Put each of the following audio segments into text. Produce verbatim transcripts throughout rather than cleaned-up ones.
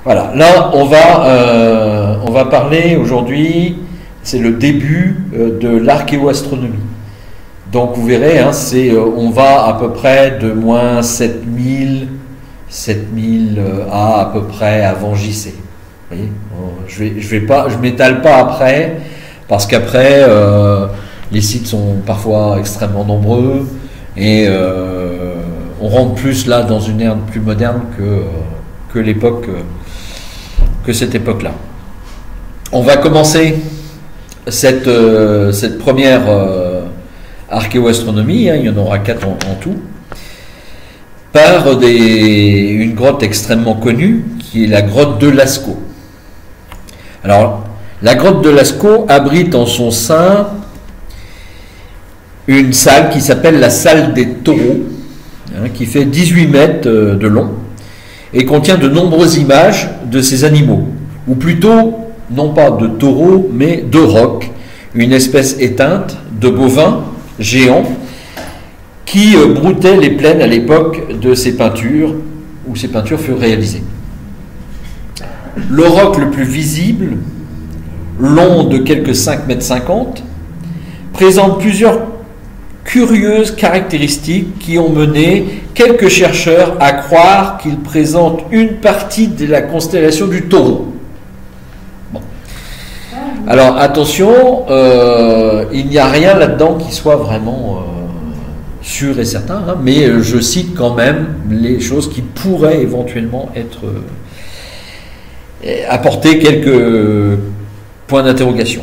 Voilà, là on va, euh, on va parler aujourd'hui, c'est le début euh, de l'archéoastronomie. Donc vous verrez, hein, c'est, euh, on va à peu près de moins sept mille, sept mille euh, à à peu près avant J C. Vous voyez, je vais, je vais pas, je m'étale pas après, parce qu'après euh, les sites sont parfois extrêmement nombreux et euh, on rentre plus là dans une ère plus moderne que, que l'époque, que cette époque-là. On va commencer cette, euh, cette première euh, archéoastronomie, hein, il y en aura quatre en, en tout, par des, une grotte extrêmement connue qui est la grotte de Lascaux. Alors, la grotte de Lascaux abrite en son sein une salle qui s'appelle la salle des taureaux, hein, qui fait dix-huit mètres de long et contient de nombreuses images de ces animaux, ou plutôt, non pas de taureaux, mais de rocs, une espèce éteinte de bovins géants qui broutaient les plaines à l'époque de ces peintures, où ces peintures furent réalisées. Le roc le plus visible, long de quelques cinq mètres cinquante, présente plusieurs curieuses caractéristiques qui ont mené quelques chercheurs à croire qu'il présente une partie de la constellation du Taureau. Bon. Alors attention, euh, il n'y a rien là-dedans qui soit vraiment euh, sûr et certain, hein, mais je cite quand même les choses qui pourraient éventuellement être euh, apporter quelques points d'interrogation.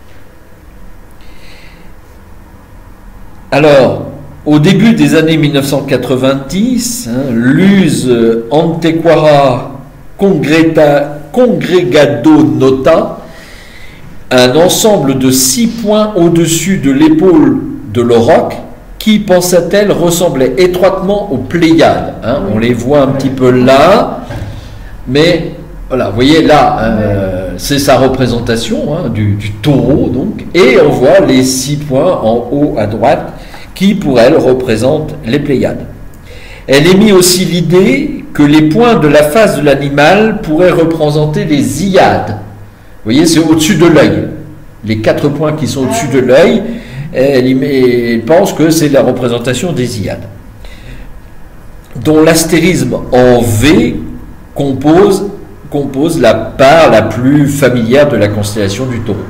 Alors, au début des années mille neuf cent quatre-vingt-dix, hein, l'U S Antiquaria Congreta, Congregado nota un ensemble de six points au-dessus de l'épaule de l'auroch qui, pensa-t-elle, ressemblait étroitement aux Pléiades. Hein, on les voit un petit peu là, mais voilà, vous voyez là, euh, c'est sa représentation hein, du, du taureau, donc, et on voit les six points en haut à droite qui, pour elle, représentent les Pléiades. Elle émit aussi l'idée que les points de la face de l'animal pourraient représenter les Iades. Vous voyez, c'est au-dessus de l'œil. Les quatre points qui sont au-dessus de l'œil, elle, elle pense que c'est la représentation des Iades, dont l'astérisme en V compose compose la part la plus familière de la constellation du Taureau.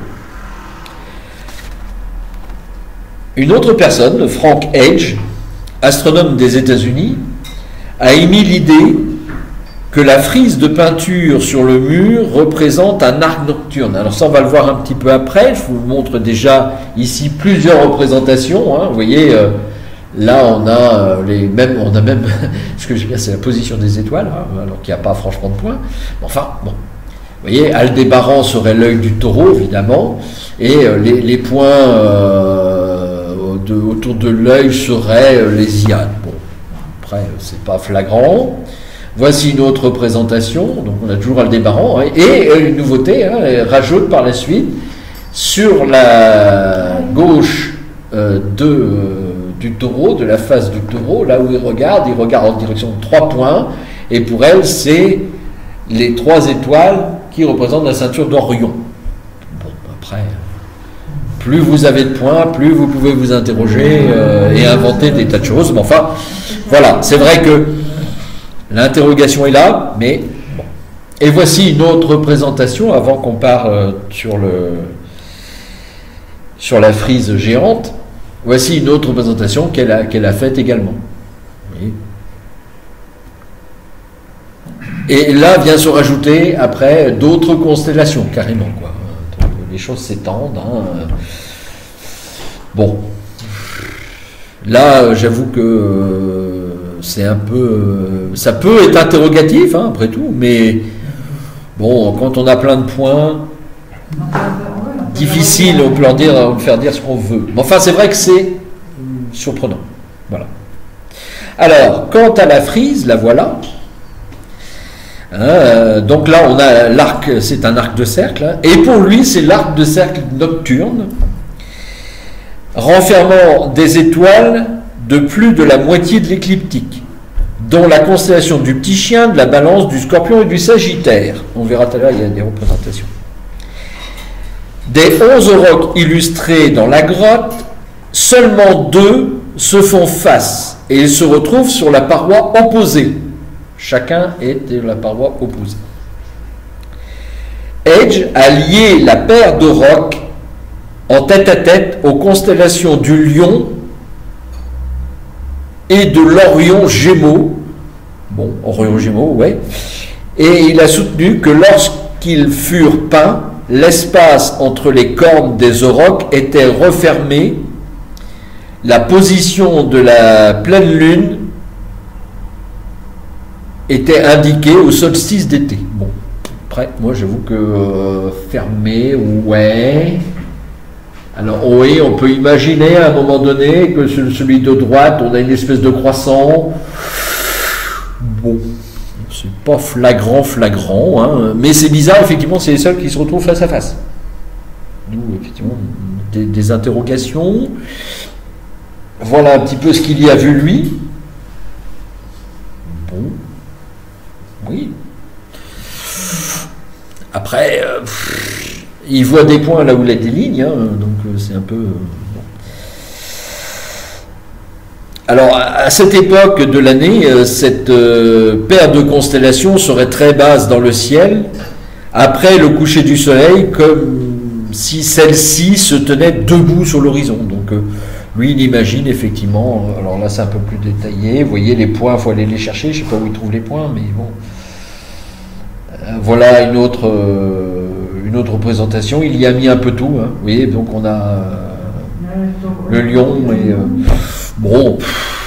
Une autre personne, Frank Edge, astronome des États-Unis, a émis l'idée que la frise de peinture sur le mur représente un arc nocturne. Alors ça, on va le voir un petit peu après. Je vous montre déjà ici plusieurs représentations. Hein. Vous voyez, euh, là, on a les mêmes, on a même, ce que j'aime bien, c'est la position des étoiles, hein, alors qu'il n'y a pas franchement de points. Enfin, bon, vous voyez, Aldébaran serait l'œil du Taureau, évidemment, et euh, les, les points euh, de, autour de l'œil seraient euh, les Iades. Bon, après, c'est pas flagrant. Voici une autre représentation. Donc, on a toujours Aldébaran, hein, et euh, une nouveauté, hein, elle rajoute par la suite sur la gauche euh, de euh, du taureau, de la face du taureau, là où il regarde, il regarde en direction de trois points, et pour elle, c'est les trois étoiles qui représentent la ceinture d'Orion. Bon, après, plus vous avez de points, plus vous pouvez vous interroger euh, et inventer des tas de choses, mais enfin, voilà, c'est vrai que l'interrogation est là, mais bon. Et voici une autre représentation, avant qu'on part euh, sur, le, sur la frise géante. Voici une autre représentation qu'elle a, qu'elle a faite également. Oui. Et là vient se rajouter après d'autres constellations, carrément, quoi. Donc, les choses s'étendent. Hein. Bon. Là, j'avoue que euh, c'est un peu... Euh, ça peut être interrogatif, hein, après tout, mais bon, quand on a plein de points... difficile, on peut leur dire, on peut faire dire ce qu'on veut. Mais enfin, c'est vrai que c'est surprenant. Voilà. Alors, quant à la frise, la voilà. Hein, donc là, on a l'arc, c'est un arc de cercle, hein, et pour lui, c'est l'arc de cercle nocturne, renfermant des étoiles de plus de la moitié de l'écliptique. dont la constellation du petit chien, de la balance, du scorpion et du sagittaire. On verra tout à l'heure, il y a des représentations. Des onze aurochs illustrés dans la grotte, seulement deux se font face et ils se retrouvent sur la paroi opposée. Chacun est de la paroi opposée. Edge a lié la paire d'aurochs en tête à tête aux constellations du Lion et de l'Orion Gémeaux. Bon, Orion Gémeaux, ouais. Et il a soutenu que lorsqu'ils furent peints, l'espace entre les cornes des aurochs était refermé, la position de la pleine lune était indiquée au solstice d'été. Bon, après, moi j'avoue que euh, fermé, ouais. Alors oui, on peut imaginer à un moment donné que celui de droite, on a une espèce de croissant. Bon, c'est pas flagrant, flagrant, hein, mais c'est bizarre, effectivement, c'est les seuls qui se retrouvent face à face. D'où, effectivement, des, des interrogations. Voilà un petit peu ce qu'il y a vu lui. Bon, oui. Après, euh, il voit des points là où il y a des lignes, hein, donc euh, c'est un peu... Euh, bon. Alors, à cette époque de l'année, euh, cette euh, paire de constellations serait très basse dans le ciel, après le coucher du soleil, comme si celle-ci se tenait debout sur l'horizon. Donc, euh, lui, il imagine effectivement, euh, alors là c'est un peu plus détaillé, vous voyez les points, il faut aller les chercher, je ne sais pas où il trouve les points, mais bon. Euh, voilà une autre... Euh, une autre représentation, il y a mis un peu tout, hein. Vous voyez, donc on a euh, le lion et euh, bon,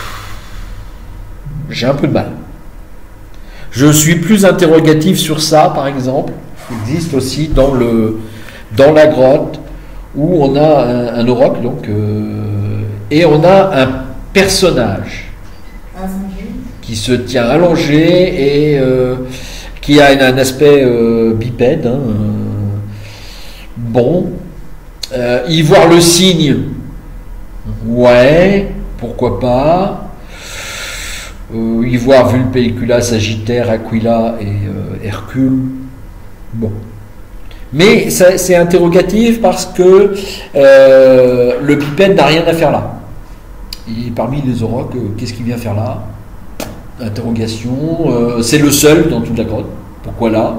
j'ai un peu de mal. Je suis plus interrogatif sur ça, par exemple, il existe aussi dans le dans la grotte où on a un, un auroch, donc euh, et on a un personnage qui se tient allongé et euh, qui a un, un aspect euh, bipède, hein, euh, bon, euh, y voir le signe, ouais, pourquoi pas, euh, y voir Vulpecula, Sagittaire, Aquila et euh, Hercule, bon. Mais c'est interrogatif parce que euh, le bipède n'a rien à faire là. Et parmi les aurochs, euh, qu'est-ce qu'il vient faire là? Interrogation, euh, c'est le seul dans toute la grotte, pourquoi là?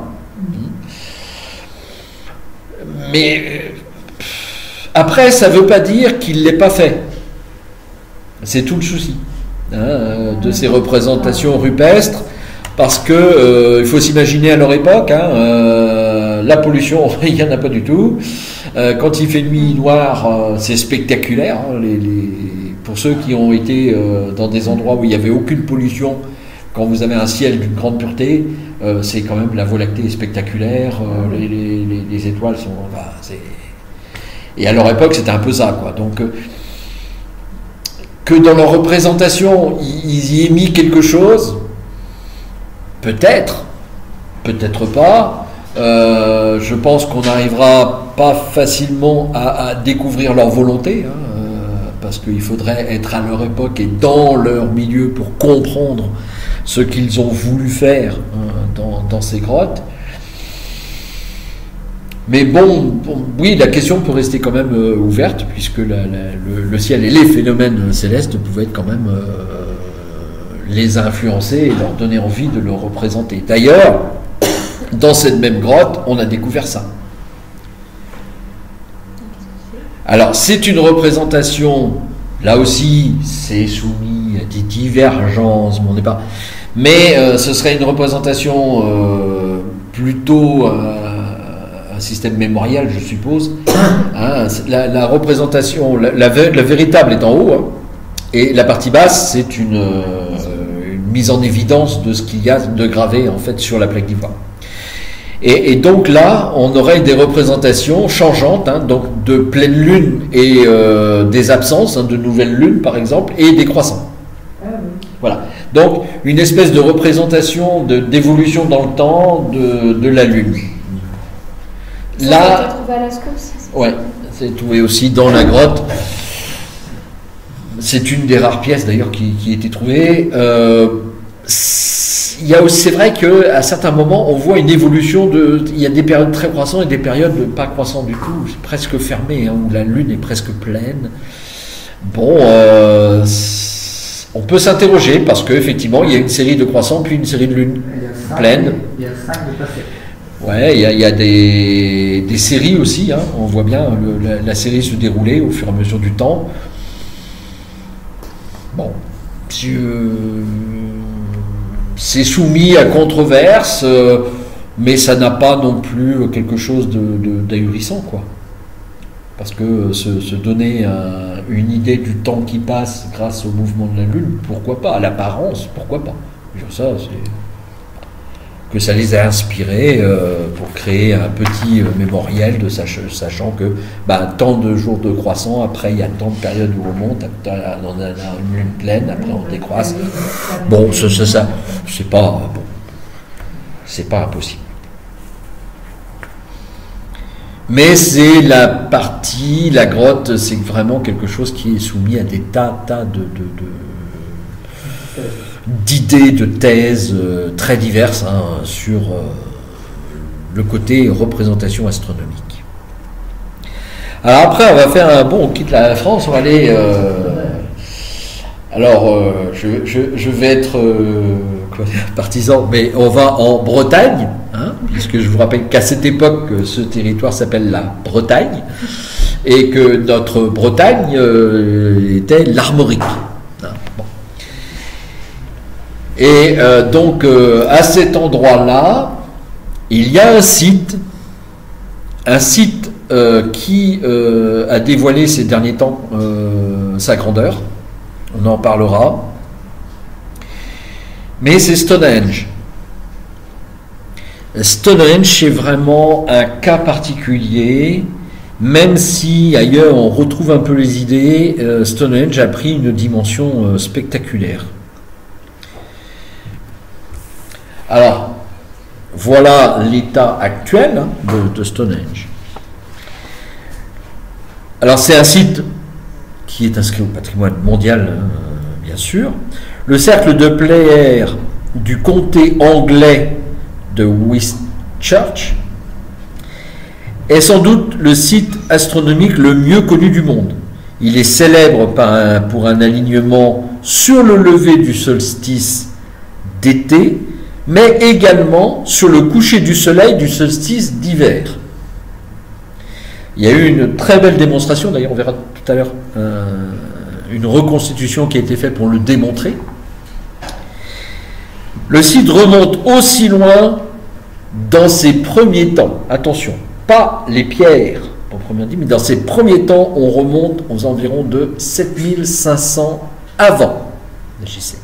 Mais euh, après, ça ne veut pas dire qu'il ne l'ait pas fait. C'est tout le souci, hein, euh, de ces représentations rupestres, parce que euh, il faut s'imaginer à leur époque, hein, euh, la pollution, il n'y en a pas du tout. Euh, quand il fait nuit noire, euh, c'est spectaculaire. Hein, les, les, pour ceux qui ont été euh, dans des endroits où il n'y avait aucune pollution, quand vous avez un ciel d'une grande pureté, euh, c'est quand même la Voie lactée est spectaculaire, euh, les, les, les, les étoiles sont... Bah, et à leur époque, c'était un peu ça, quoi. Donc, euh, que dans leur représentation, ils, ils y aient mis quelque chose, peut-être, peut-être pas. Euh, je pense qu'on n'arrivera pas facilement à, à découvrir leur volonté, hein, euh, parce qu'il faudrait être à leur époque et dans leur milieu pour comprendre ce qu'ils ont voulu faire, hein, dans, dans ces grottes. Mais bon, bon, oui, la question peut rester quand même euh, ouverte, puisque la, la, le, le ciel et les phénomènes célestes pouvaient quand même euh, les influencer et leur donner envie de le représenter. D'ailleurs, dans cette même grotte, on a découvert ça. Alors, c'est une représentation, là aussi, c'est soumis à des divergences, bon, on n'est pas... mais euh, ce serait une représentation euh, plutôt euh, un système mémorial, je suppose. Hein, la, la représentation, la, la, la véritable est en haut, hein, et la partie basse, c'est une, euh, une mise en évidence de ce qu'il y a de gravé en fait sur la plaque d'ivoire. Et, et donc là, on aurait des représentations changeantes, hein, donc de pleine lune et euh, des absences, hein, de nouvelles lunes par exemple, et des croissants. Ah oui. Voilà. Donc une espèce de représentation d'évolution dans le temps de, de la lune. Ça, là, ça a été trouvé à Lascaux aussi. Ouais, c'est trouvé aussi dans la grotte. C'est une des rares pièces d'ailleurs qui, qui a été trouvée. Euh, il y a aussi, c'est vrai qu'à certains moments, on voit une évolution de. Il y a des périodes très croissantes et des périodes pas croissantes du tout, c'est presque fermé, hein, où la Lune est presque pleine. Bon, euh, on peut s'interroger parce qu'effectivement, il y a une série de croissants puis une série de lunes pleines. Il y a cinq de passé. Ouais, il y a, il y a des, des séries aussi, hein, on voit bien le, la, la série se dérouler au fur et à mesure du temps. Bon, je, c'est soumis à controverse, euh, mais ça n'a pas non plus quelque chose de, de, d'ahurissant, quoi. Parce que se, se donner un, une idée du temps qui passe grâce au mouvement de la Lune, pourquoi pas? À l'apparence, pourquoi pas? Ça, c'est... que ça les a inspirés euh, pour créer un petit euh, mémoriel de sach- sachant que bah, tant de jours de croissant, après il y a tant de périodes où on monte, on a une lune pleine, après on décroisse. Bon, ça, ça, ça c'est pas bon, c'est pas impossible. Mais c'est la partie, la grotte, c'est vraiment quelque chose qui est soumis à des tas, tas de, de, de d'idées, de thèses euh, très diverses hein, sur euh, le côté représentation astronomique. Alors après, on va faire un bon, on quitte la France, on va aller. Euh, alors, euh, je, je, je vais être euh, quoi, partisan, mais on va en Bretagne, hein, puisque je vous rappelle qu'à cette époque, ce territoire s'appelle la Bretagne, et que notre Bretagne euh, était l'Armorique. Et euh, donc, euh, à cet endroit-là, il y a un site, un site euh, qui euh, a dévoilé ces derniers temps euh, sa grandeur. On en parlera. Mais c'est Stonehenge. Stonehenge, c'est vraiment un cas particulier. Même si ailleurs on retrouve un peu les idées, euh, Stonehenge a pris une dimension euh, spectaculaire. Alors, voilà l'état actuel hein, de, de Stonehenge. Alors, c'est un site qui est inscrit au patrimoine mondial, hein, bien sûr. Le cercle de Pléières du comté anglais de Whitchurch est sans doute le site astronomique le mieux connu du monde. Il est célèbre par un, pour un alignement sur le lever du solstice d'été, mais également sur le coucher du soleil du solstice d'hiver. Il y a eu une très belle démonstration, d'ailleurs on verra tout à l'heure euh, une reconstitution qui a été faite pour le démontrer. Le site remonte aussi loin dans ses premiers temps. Attention, pas les pierres, proprement dit, mais dans ses premiers temps, on remonte aux environs de sept mille cinq cents avant le J C.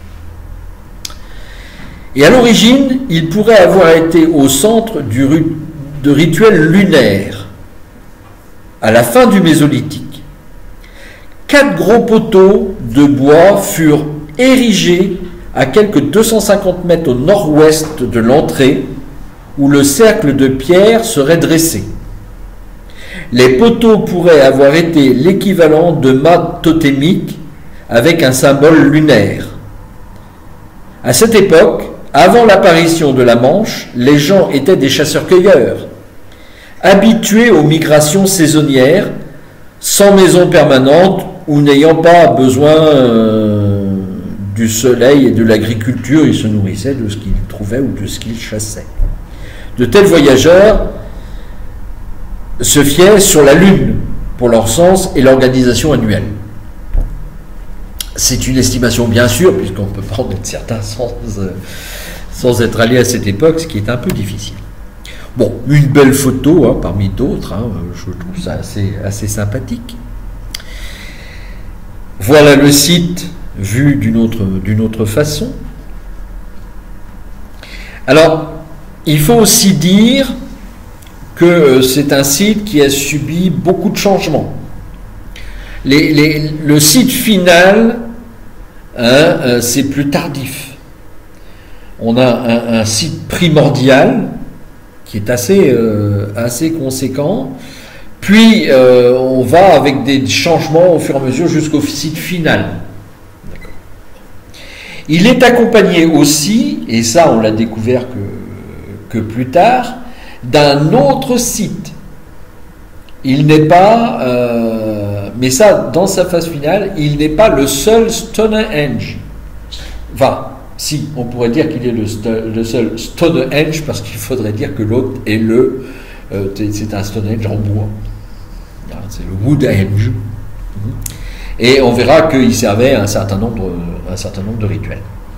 Et à l'origine, il pourrait avoir été au centre du, de rituels lunaires, à la fin du Mésolithique. Quatre gros poteaux de bois furent érigés à quelques deux cent cinquante mètres au nord-ouest de l'entrée, où le cercle de pierre serait dressé. Les poteaux pourraient avoir été l'équivalent de mâts totémiques avec un symbole lunaire. À cette époque, avant l'apparition de la Manche, les gens étaient des chasseurs-cueilleurs, habitués aux migrations saisonnières, sans maison permanente ou n'ayant pas besoin euh, du soleil et de l'agriculture, ils se nourrissaient de ce qu'ils trouvaient ou de ce qu'ils chassaient. De tels voyageurs se fiaient sur la Lune pour leur sens et l'organisation annuelle. C'est une estimation bien sûr, puisqu'on peut pas en être certain sans, euh, sans être allé à cette époque, ce qui est un peu difficile. Bon, une belle photo hein, parmi d'autres, hein, je trouve ça assez, assez sympathique. Voilà le site vu d'une autre, d'une autre façon. Alors, il faut aussi dire que euh, c'est un site qui a subi beaucoup de changements. Les, les, le site final, hein, euh, c'est plus tardif. On a un, un site primordial qui est assez, euh, assez conséquent, puis euh, on va avec des changements au fur et à mesure jusqu'au site final. D'accord. Il est accompagné aussi, et ça on l'a découvert que, que plus tard, d'un autre site. Il n'est pas, euh, mais ça, dans sa phase finale, il n'est pas le seul Stonehenge. Enfin, si, on pourrait dire qu'il est le, le seul Stonehenge, parce qu'il faudrait dire que l'autre est le, euh, c'est un Stonehenge en bois. C'est le Woodhenge. Et on verra qu'il servait à un certain nombre, un certain nombre de rituels.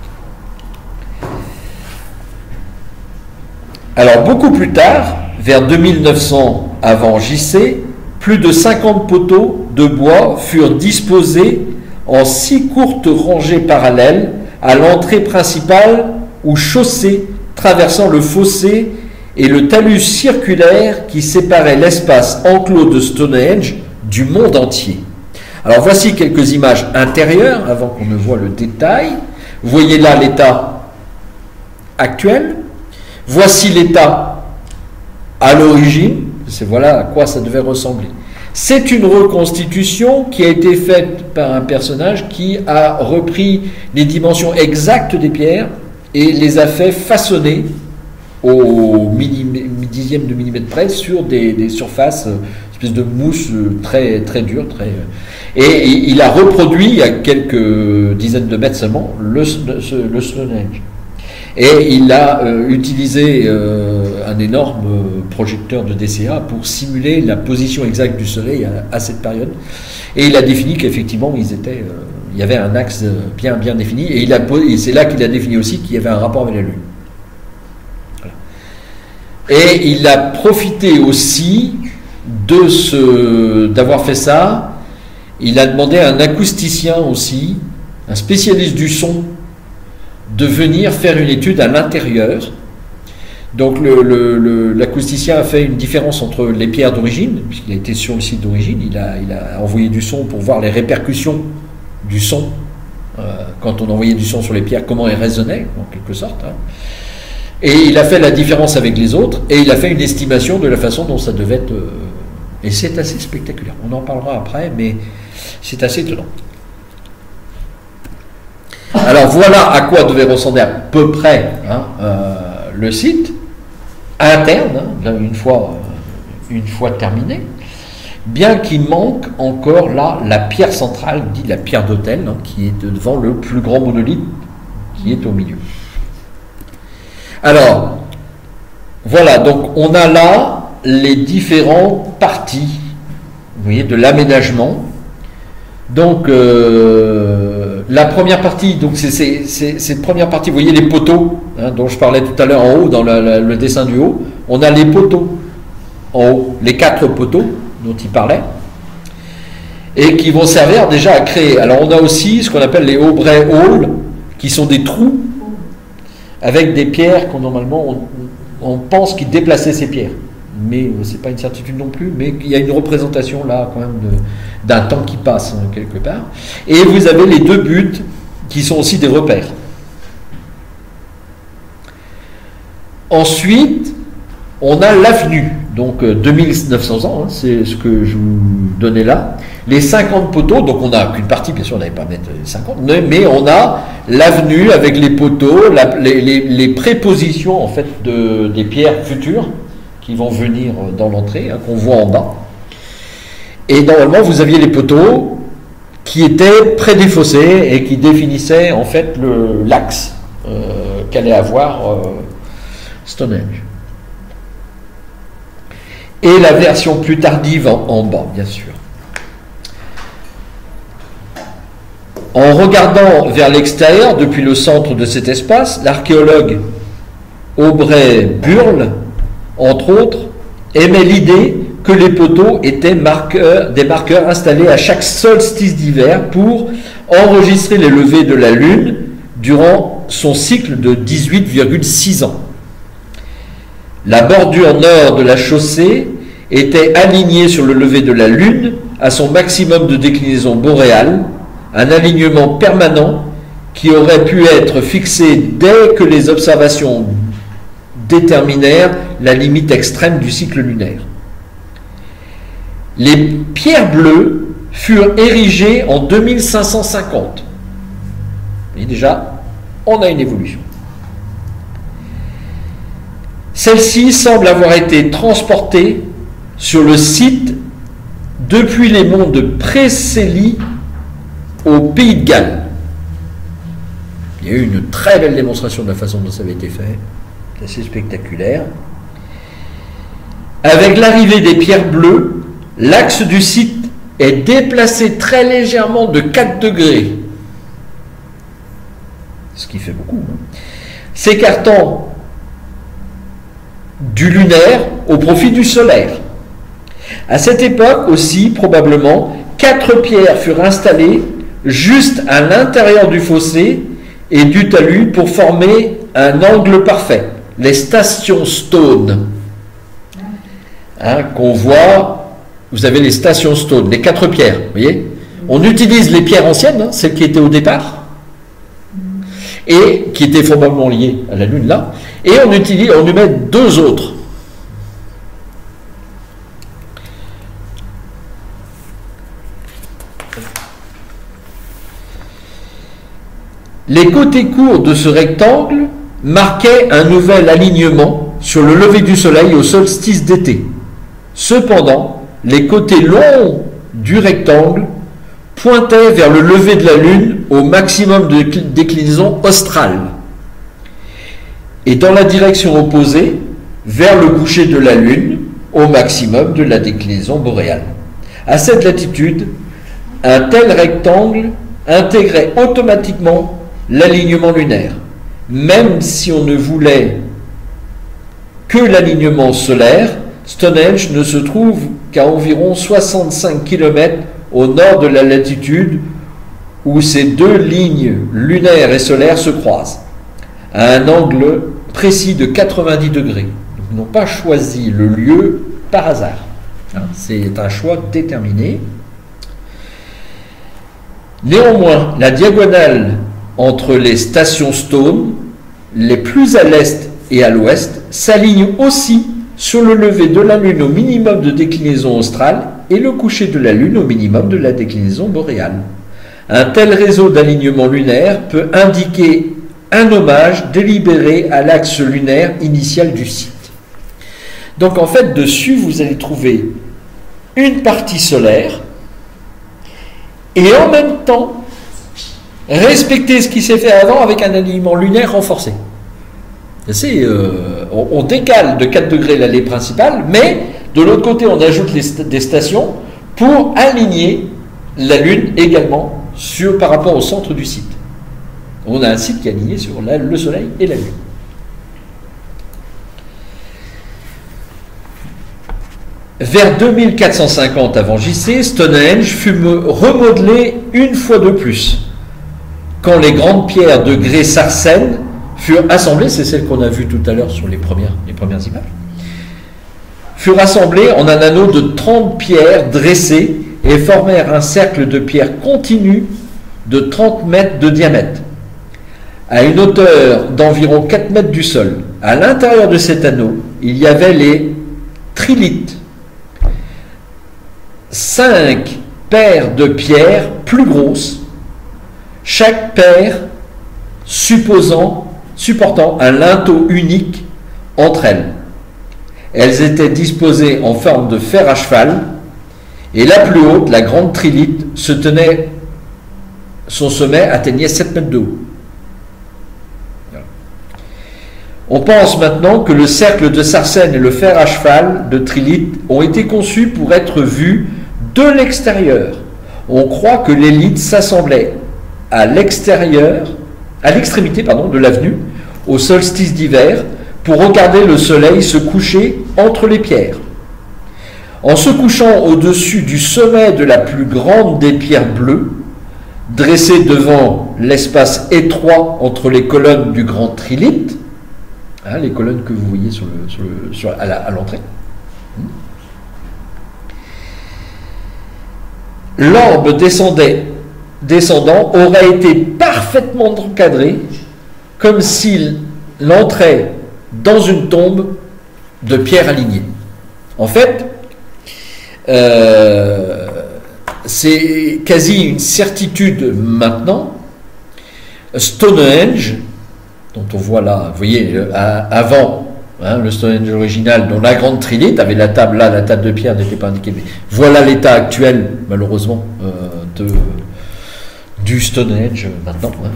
Alors, beaucoup plus tard, vers deux mille neuf cents avant J C, plus de cinquante poteaux de bois furent disposés en six courtes rangées parallèles à l'entrée principale ou chaussée traversant le fossé et le talus circulaire qui séparait l'espace enclos de Stonehenge du monde entier. Alors voici quelques images intérieures avant qu'on ne voit le détail. Vous voyez là l'état actuel. Voici l'état à l'origine. C'est voilà à quoi ça devait ressembler. C'est une reconstitution qui a été faite par un personnage qui a repris les dimensions exactes des pierres et les a fait façonner au dixième de millimètre près sur des, des surfaces, une espèce de mousse très, très dure. Très, et il a reproduit, il y a quelques dizaines de mètres seulement, le, le, le Stonehenge. Et il a euh, utilisé euh, un énorme projecteur de D C A pour simuler la position exacte du Soleil à, à cette période. Et il a défini qu'effectivement, ils étaient, euh, il y avait un axe bien, bien défini. Et, il a, et c'est là qu'il a défini aussi qu'il y avait un rapport avec la Lune. Voilà. Et il a profité aussi de ce, d'avoir fait ça. Il a demandé à un acousticien aussi, un spécialiste du son, de venir faire une étude à l'intérieur. Donc le, le, le, l'acousticien a fait une différence entre les pierres d'origine, puisqu'il a été sur le site d'origine, il a, il a envoyé du son pour voir les répercussions du son, euh, quand on envoyait du son sur les pierres, comment elles résonnaient, en quelque sorte. Hein. Et il a fait la différence avec les autres, et il a fait une estimation de la façon dont ça devait être... Euh, et c'est assez spectaculaire. On en parlera après, mais c'est assez étonnant. Alors voilà à quoi devait ressembler à peu près hein, euh, le site interne, hein, une fois, euh, une fois terminé, bien qu'il manque encore là la pierre centrale, dit la pierre d'autel, hein, qui est devant le plus grand monolithe qui est au milieu. Alors, voilà, donc on a là les différentes parties, vous voyez, de l'aménagement. Donc, euh, la première partie, donc c'est, c'est, c'est, cette première partie, vous voyez les poteaux, hein, dont je parlais tout à l'heure en haut, dans la, la, le dessin du haut, on a les poteaux en haut, les quatre poteaux dont il parlait, et qui vont servir déjà à créer. Alors, on a aussi ce qu'on appelle les Aubrey Halls, qui sont des trous avec des pierres qu'on normalement, on, on pense qu'ils déplaçaient ces pierres. Mais ce n'est pas une certitude non plus, mais il y a une représentation là quand même de, d'un temps qui passe hein, quelque part. Et vous avez les deux buts qui sont aussi des repères. Ensuite, on a l'avenue, donc deux mille neuf cents ans, hein, c'est ce que je vous donnais là. Les cinquante poteaux, donc on n'a qu'une partie, bien sûr on n'avait pas mettre les cinquante, mais on a l'avenue avec les poteaux, la, les, les, les prépositions en fait de, des pierres futures qui vont venir dans l'entrée, hein, qu'on voit en bas. Et normalement, vous aviez les poteaux qui étaient près des fossés et qui définissaient en fait le, l'axe euh, qu'allait avoir euh, Stonehenge. Et la version plus tardive en, en bas, bien sûr. En regardant vers l'extérieur, depuis le centre de cet espace, l'archéologue Aubrey Burle, entre autres, aimait l'idée que les poteaux étaient marqueurs, des marqueurs installés à chaque solstice d'hiver pour enregistrer les levées de la Lune durant son cycle de dix-huit virgule six ans. La bordure nord de la chaussée était alignée sur le lever de la Lune à son maximum de déclinaison boréale, un alignement permanent qui aurait pu être fixé dès que les observations déterminèrent la limite extrême du cycle lunaire. Les pierres bleues furent érigées en deux mille cinq cent cinquante. Et déjà, on a une évolution. Celle-ci semble avoir été transportée sur le site depuis les monts de Preseli au Pays de Galles. Il y a eu une très belle démonstration de la façon dont ça avait été fait, c'est assez spectaculaire. Avec l'arrivée des pierres bleues, l'axe du site est déplacé très légèrement de quatre degrés, ce qui fait beaucoup, hein, s'écartant du lunaire au profit du solaire. À cette époque aussi, probablement, quatre pierres furent installées juste à l'intérieur du fossé et du talus pour former un angle parfait, les stations Stone, hein, qu'on voit. Vous avez les stations Stone, les quatre pierres, vous voyez. On utilise les pierres anciennes, hein, celles qui étaient au départ, et qui étaient probablement liées à la Lune là, et on utilise, on y met deux autres. Les côtés courts de ce rectangle marquaient un nouvel alignement sur le lever du soleil au solstice d'été. Cependant, les côtés longs du rectangle pointaient vers le lever de la Lune au maximum de déclinaison australe et dans la direction opposée vers le coucher de la Lune au maximum de la déclinaison boréale. À cette latitude, un tel rectangle intégrait automatiquement l'alignement lunaire, même si on ne voulait que l'alignement solaire. Stonehenge ne se trouve qu'à environ soixante-cinq kilomètres au nord de la latitude où ces deux lignes lunaires et solaires se croisent, à un angle précis de quatre-vingt-dix degrés. Ils n'ont pas choisi le lieu par hasard. C'est un choix déterminé. Néanmoins, la diagonale entre les stations Stone, les plus à l'est et à l'ouest, s'aligne aussi sur le lever de la Lune au minimum de déclinaison australe et le coucher de la Lune au minimum de la déclinaison boréale. Un tel réseau d'alignement lunaire peut indiquer un hommage délibéré à l'axe lunaire initial du site. Donc en fait, dessus, vous allez trouver une partie solaire et en même temps respecter ce qui s'est fait avant avec un alignement lunaire renforcé. C'est, euh, on, on décale de quatre degrés l'allée principale, mais de l'autre côté, on ajoute les, des stations pour aligner la Lune également sur, par rapport au centre du site. On a un site qui est aligné sur la, le Soleil et la Lune. Vers deux mille quatre cent cinquante avant J C, Stonehenge fut remodelé une fois de plus, quand les grandes pierres de grès sarcène furent assemblées, c'est celle qu'on a vue tout à l'heure sur les premières, les premières images, furent assemblées en un anneau de trente pierres dressées et formèrent un cercle de pierres continues de trente mètres de diamètre, à une hauteur d'environ quatre mètres du sol. À l'intérieur de cet anneau, il y avait les trilithes, cinq paires de pierres plus grosses, chaque paire supposant, supportant un linteau unique entre elles. Elles étaient disposées en forme de fer à cheval, et la plus haute, la grande trilithe, se tenait, son sommet atteignait sept mètres de haut. On pense maintenant que le cercle de sarcène et le fer à cheval de trilithe ont été conçus pour être vus de l'extérieur. On croit que l'élite s'assemblait à l'extérieur, à l'extrémité pardon, de l'avenue, au solstice d'hiver, pour regarder le soleil se coucher entre les pierres. En se couchant au-dessus du sommet de la plus grande des pierres bleues, dressée devant l'espace étroit entre les colonnes du grand trilithe, hein, les colonnes que vous voyez sur le, sur le, sur, à, la, à l'entrée, l'orbe descendait, descendant aurait été parfaitement encadré, comme s'il entrait dans une tombe de pierre alignée. En fait, euh, c'est quasi une certitude maintenant, Stonehenge dont on voit là, vous voyez, euh, à, avant hein, le Stonehenge original, dont la grande trilite avait la table là, la table de pierre n'était pas indiquée, mais voilà l'état actuel, malheureusement, euh, de, du Stonehenge maintenant. Hein.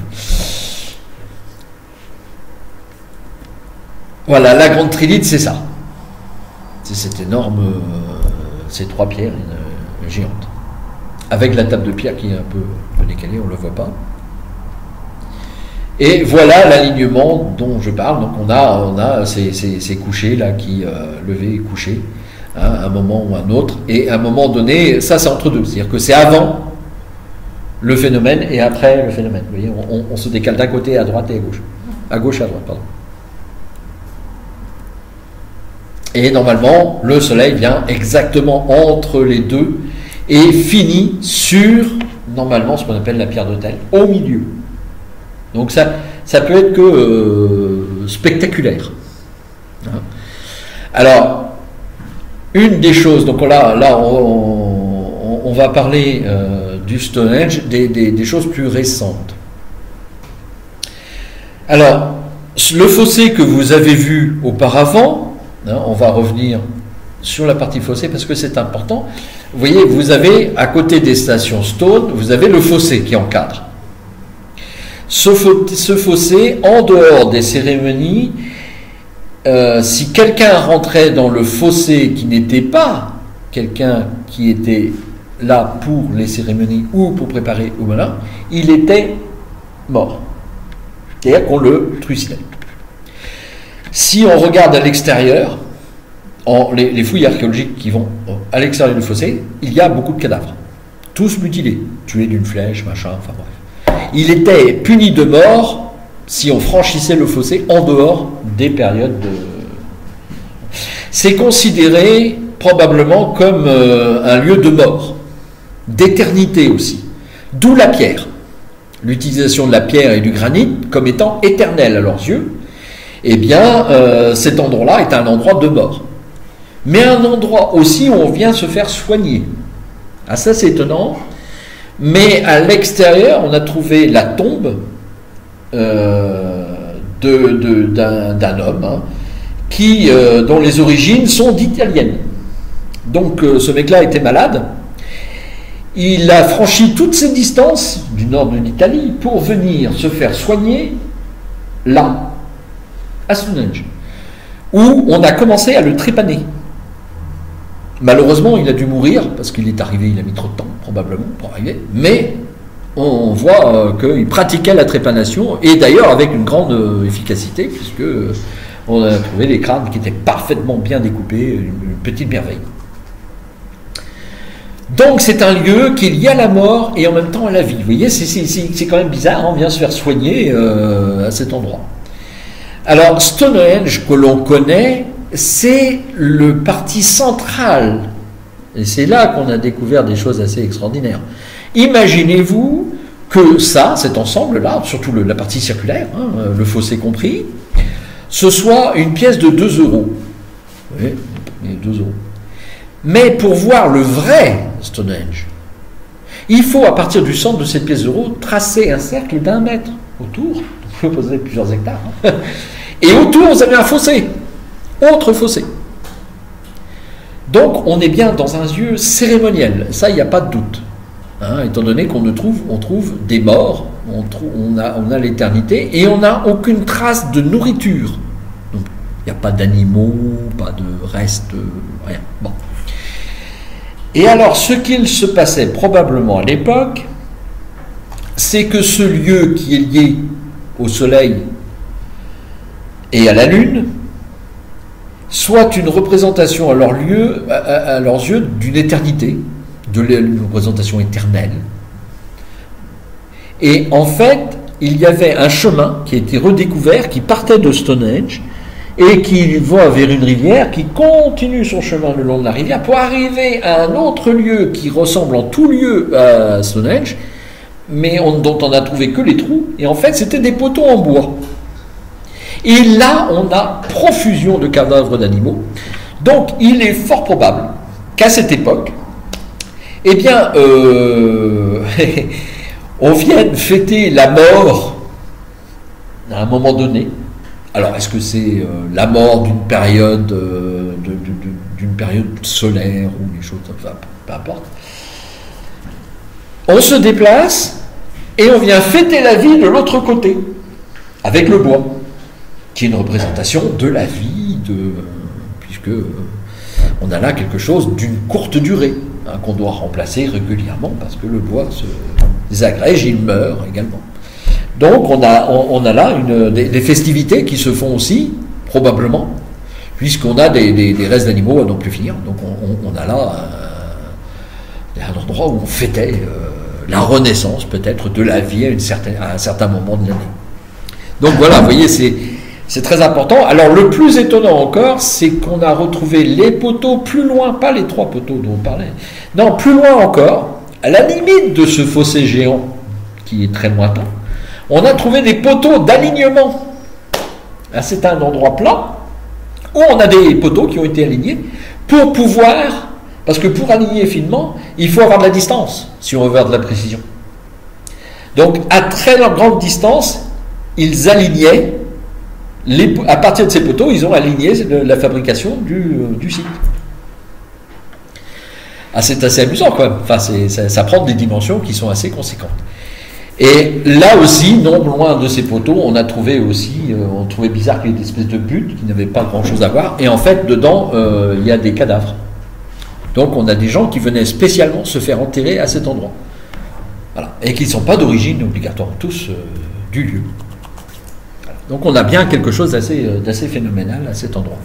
Voilà, la grande trilite, c'est ça. C'est cette énorme, euh, ces trois pierres euh, géantes. Avec la table de pierre qui est un peu, un peu décalée, on ne le voit pas. Et voilà l'alignement dont je parle. Donc on a, on a ces, ces, ces couchers là qui euh, levés et couchés, hein, à un moment ou à un autre. Et à un moment donné, ça c'est entre deux. C'est-à-dire que c'est avant le phénomène et après le phénomène. Vous voyez, on, on se décale d'un côté à droite et à gauche. À gauche et à droite, pardon. Et normalement, le soleil vient exactement entre les deux et finit sur, normalement, ce qu'on appelle la pierre d'autel, au milieu. Donc ça, ça peut être que euh, spectaculaire. Hein. Alors, une des choses, donc là, là on, on, on va parler euh, du Stonehenge, des, des, des choses plus récentes. Alors, le fossé que vous avez vu auparavant, hein, on va revenir sur la partie fossé parce que c'est important. Vous voyez, vous avez, à côté des stations Stone, vous avez le fossé qui encadre. Ce, ce fossé, en dehors des cérémonies, euh, si quelqu'un rentrait dans le fossé qui n'était pas quelqu'un qui était là pour les cérémonies ou pour préparer au malin, il était mort. C'est-à-dire qu'on le trucidait. Si on regarde à l'extérieur, en, les, les fouilles archéologiques qui vont à l'extérieur du fossé, il y a beaucoup de cadavres. Tous mutilés, tués d'une flèche, machin, enfin bref. Il était puni de mort si on franchissait le fossé en dehors des périodes de... C'est considéré probablement comme euh, un lieu de mort, d'éternité aussi. D'où la pierre. L'utilisation de la pierre et du granit comme étant éternel à leurs yeux. Eh bien, euh, cet endroit-là est un endroit de mort. Mais un endroit aussi où on vient se faire soigner. Ah, ça c'est étonnant. Mais à l'extérieur, on a trouvé la tombe euh, de, de, d'un, d'un homme hein, qui, euh, dont les origines sont d'italiennes. Donc euh, ce mec-là était malade. Il a franchi toutes ces distances du nord de l'Italie pour venir se faire soigner là, à Stonehenge, où on a commencé à le trépaner. Malheureusement, il a dû mourir, parce qu'il est arrivé, il a mis trop de temps, probablement, pour arriver, mais on voit euh, qu'il pratiquait la trépanation, et d'ailleurs avec une grande euh, efficacité, puisque euh, on a trouvé des crânes qui étaient parfaitement bien découpés, une, une petite merveille. Donc c'est un lieu qui est lié à la mort et en même temps à la vie. Vous voyez, c'est, c'est, c'est, c'est quand même bizarre, on vient se faire soigner euh, à cet endroit. Alors, Stonehenge, que l'on connaît, c'est le parti central. Et c'est là qu'on a découvert des choses assez extraordinaires. Imaginez-vous que ça, cet ensemble-là, surtout le, la partie circulaire, hein, le fossé compris, ce soit une pièce de deux euros. Oui, deux euros. Mais pour voir le vrai Stonehenge, il faut, à partir du centre de cette pièce d'euro, tracer un cercle d'un mètre autour. Vous pouvez poser plusieurs hectares. Hein. Et autour, vous avez un fossé. Autre fossé. Donc, on est bien dans un lieu cérémoniel. Ça, il n'y a pas de doute. Hein, étant donné qu'on ne trouve, on trouve des morts, on, trouve, on a, on a l'éternité, et on n'a aucune trace de nourriture. Donc, il n'y a pas d'animaux, pas de restes, rien. Bon. Et alors, ce qu'il se passait probablement à l'époque, c'est que ce lieu qui est lié au soleil et à la lune soit une représentation à leur, lieu, à, à leurs yeux d'une éternité, d'une représentation éternelle. Et en fait, il y avait un chemin qui a été redécouvert, qui partait de Stonehenge et qui va vers une rivière, qui continue son chemin le long de la rivière pour arriver à un autre lieu qui ressemble en tout lieu à Stonehenge, mais on, dont on n'a trouvé que les trous, et en fait c'était des poteaux en bois. Et là on a profusion de cadavres d'animaux. Donc il est fort probable qu'à cette époque, eh bien, euh, on vienne fêter la mort à un moment donné. Alors, est-ce que c'est euh, la mort d'une période, euh, de, de, de, d'une période solaire ou des choses, enfin, peu importe. On se déplace et on vient fêter la vie de l'autre côté, avec le bois, qui est une représentation de la vie, de, euh, puisque euh, on a là quelque chose d'une courte durée, hein, qu'on doit remplacer régulièrement, parce que le bois se désagrège, il meurt également. Donc on a, on, on a là une, des, des festivités qui se font aussi, probablement, puisqu'on a des, des, des restes d'animaux à n'en plus finir. Donc on, on, on a là un, un endroit où on fêtait euh, la renaissance peut-être de la vie à, une certaine, à un certain moment de l'année. Donc voilà, vous voyez, c'est, c'est très important. Alors le plus étonnant encore, c'est qu'on a retrouvé les poteaux plus loin, pas les trois poteaux dont on parlait, non, plus loin encore, à la limite de ce fossé géant qui est très lointain. On a trouvé des poteaux d'alignement. C'est un endroit plat où on a des poteaux qui ont été alignés pour pouvoir, parce que pour aligner finement, il faut avoir de la distance, si on veut avoir de la précision. Donc, à très grande distance, ils alignaient, les, à partir de ces poteaux, ils ont aligné la fabrication du, du site. Ah, c'est assez amusant, quand même. Enfin, c'est, ça, ça prend des dimensions qui sont assez conséquentes. Et là aussi, non loin de ces poteaux, on a trouvé aussi, euh, on trouvait bizarre qu'il y ait des espèces de buttes qui n'avaient pas grand-chose à voir. Et en fait, dedans, euh, il y a des cadavres. Donc, on a des gens qui venaient spécialement se faire enterrer à cet endroit. Voilà. Et qui ne sont pas d'origine obligatoire, tous euh, du lieu. Voilà. Donc, on a bien quelque chose d'assez, euh, d'assez phénoménal à cet endroit.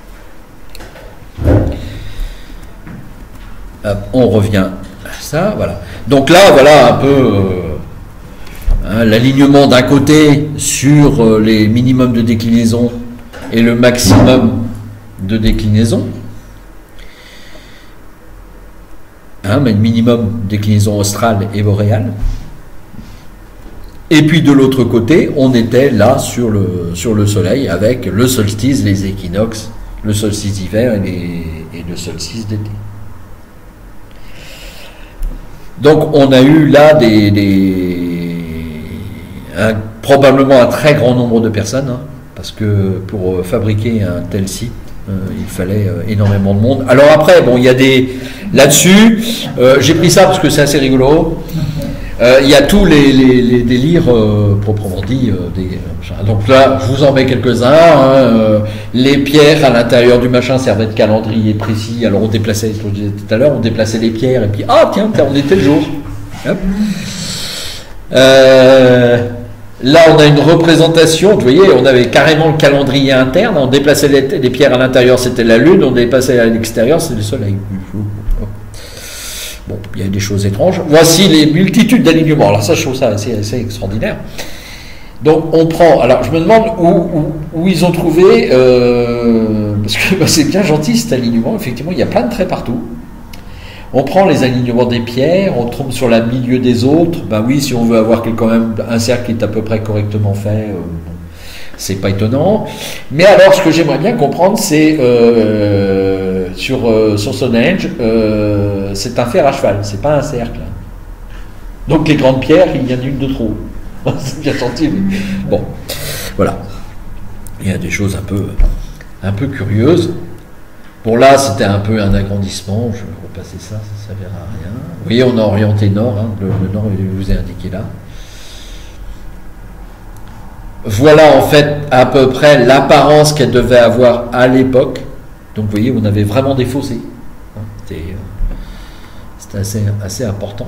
Euh, on revient à ça, voilà. Donc là, voilà un peu... Euh, Hein, l'alignement d'un côté sur euh, les minimums de déclinaison et le maximum de déclinaison. Hein, mais le minimum de déclinaison australe et boréale. Et puis de l'autre côté, on était là sur le, sur le soleil avec le solstice, les équinoxes, le solstice d'hiver et, les, et le solstice d'été. Donc on a eu là des... des Un, probablement un très grand nombre de personnes, hein, parce que pour fabriquer un tel site, euh, il fallait euh, énormément de monde. Alors après, bon, il y a des... Là-dessus, euh, j'ai pris ça parce que c'est assez rigolo. Euh, il y a tous les, les, les délires, euh, proprement dit. Euh, des, euh, donc là, je vous en mets quelques-uns. Hein, euh, les pierres à l'intérieur du machin servaient de calendrier précis. Alors on déplaçait, je vous disais tout à l'heure, on déplaçait les pierres, et puis, ah tiens, on était le jour. Hop. Euh... Là, on a une représentation, vous voyez, on avait carrément le calendrier interne, on déplaçait les, les pierres à l'intérieur, c'était la Lune, on déplaçait à l'extérieur, c'était le Soleil. Bon, il y a des choses étranges. Voici les multitudes d'alignements. Alors ça, je trouve ça assez, assez extraordinaire. Donc, on prend... Alors, je me demande où, où, où ils ont trouvé... Euh, parce que bah, c'est bien gentil, cet alignement. Effectivement, il y a plein de traits partout. On prend les alignements des pierres, on tombe sur le milieu des autres. Ben oui, si on veut avoir quand même un cercle qui est à peu près correctement fait, euh, c'est pas étonnant. Mais alors, ce que j'aimerais bien comprendre, c'est euh, sur, euh, sur Stonehenge, euh, c'est un fer à cheval, c'est pas un cercle. Donc les grandes pierres, il y en a une de trop. C'est bien gentil, mais bon, voilà. Il y a des choses un peu, un peu curieuses. Bon, là, c'était un peu un agrandissement. Je vais repasser ça, ça ne servira à rien. Vous voyez, on a orienté nord. Hein, le, le nord, il vous est indiqué là. Voilà, en fait, à peu près l'apparence qu'elle devait avoir à l'époque. Donc, vous voyez, on avait vraiment des fossés. Hein, c'était, c'était assez, assez important.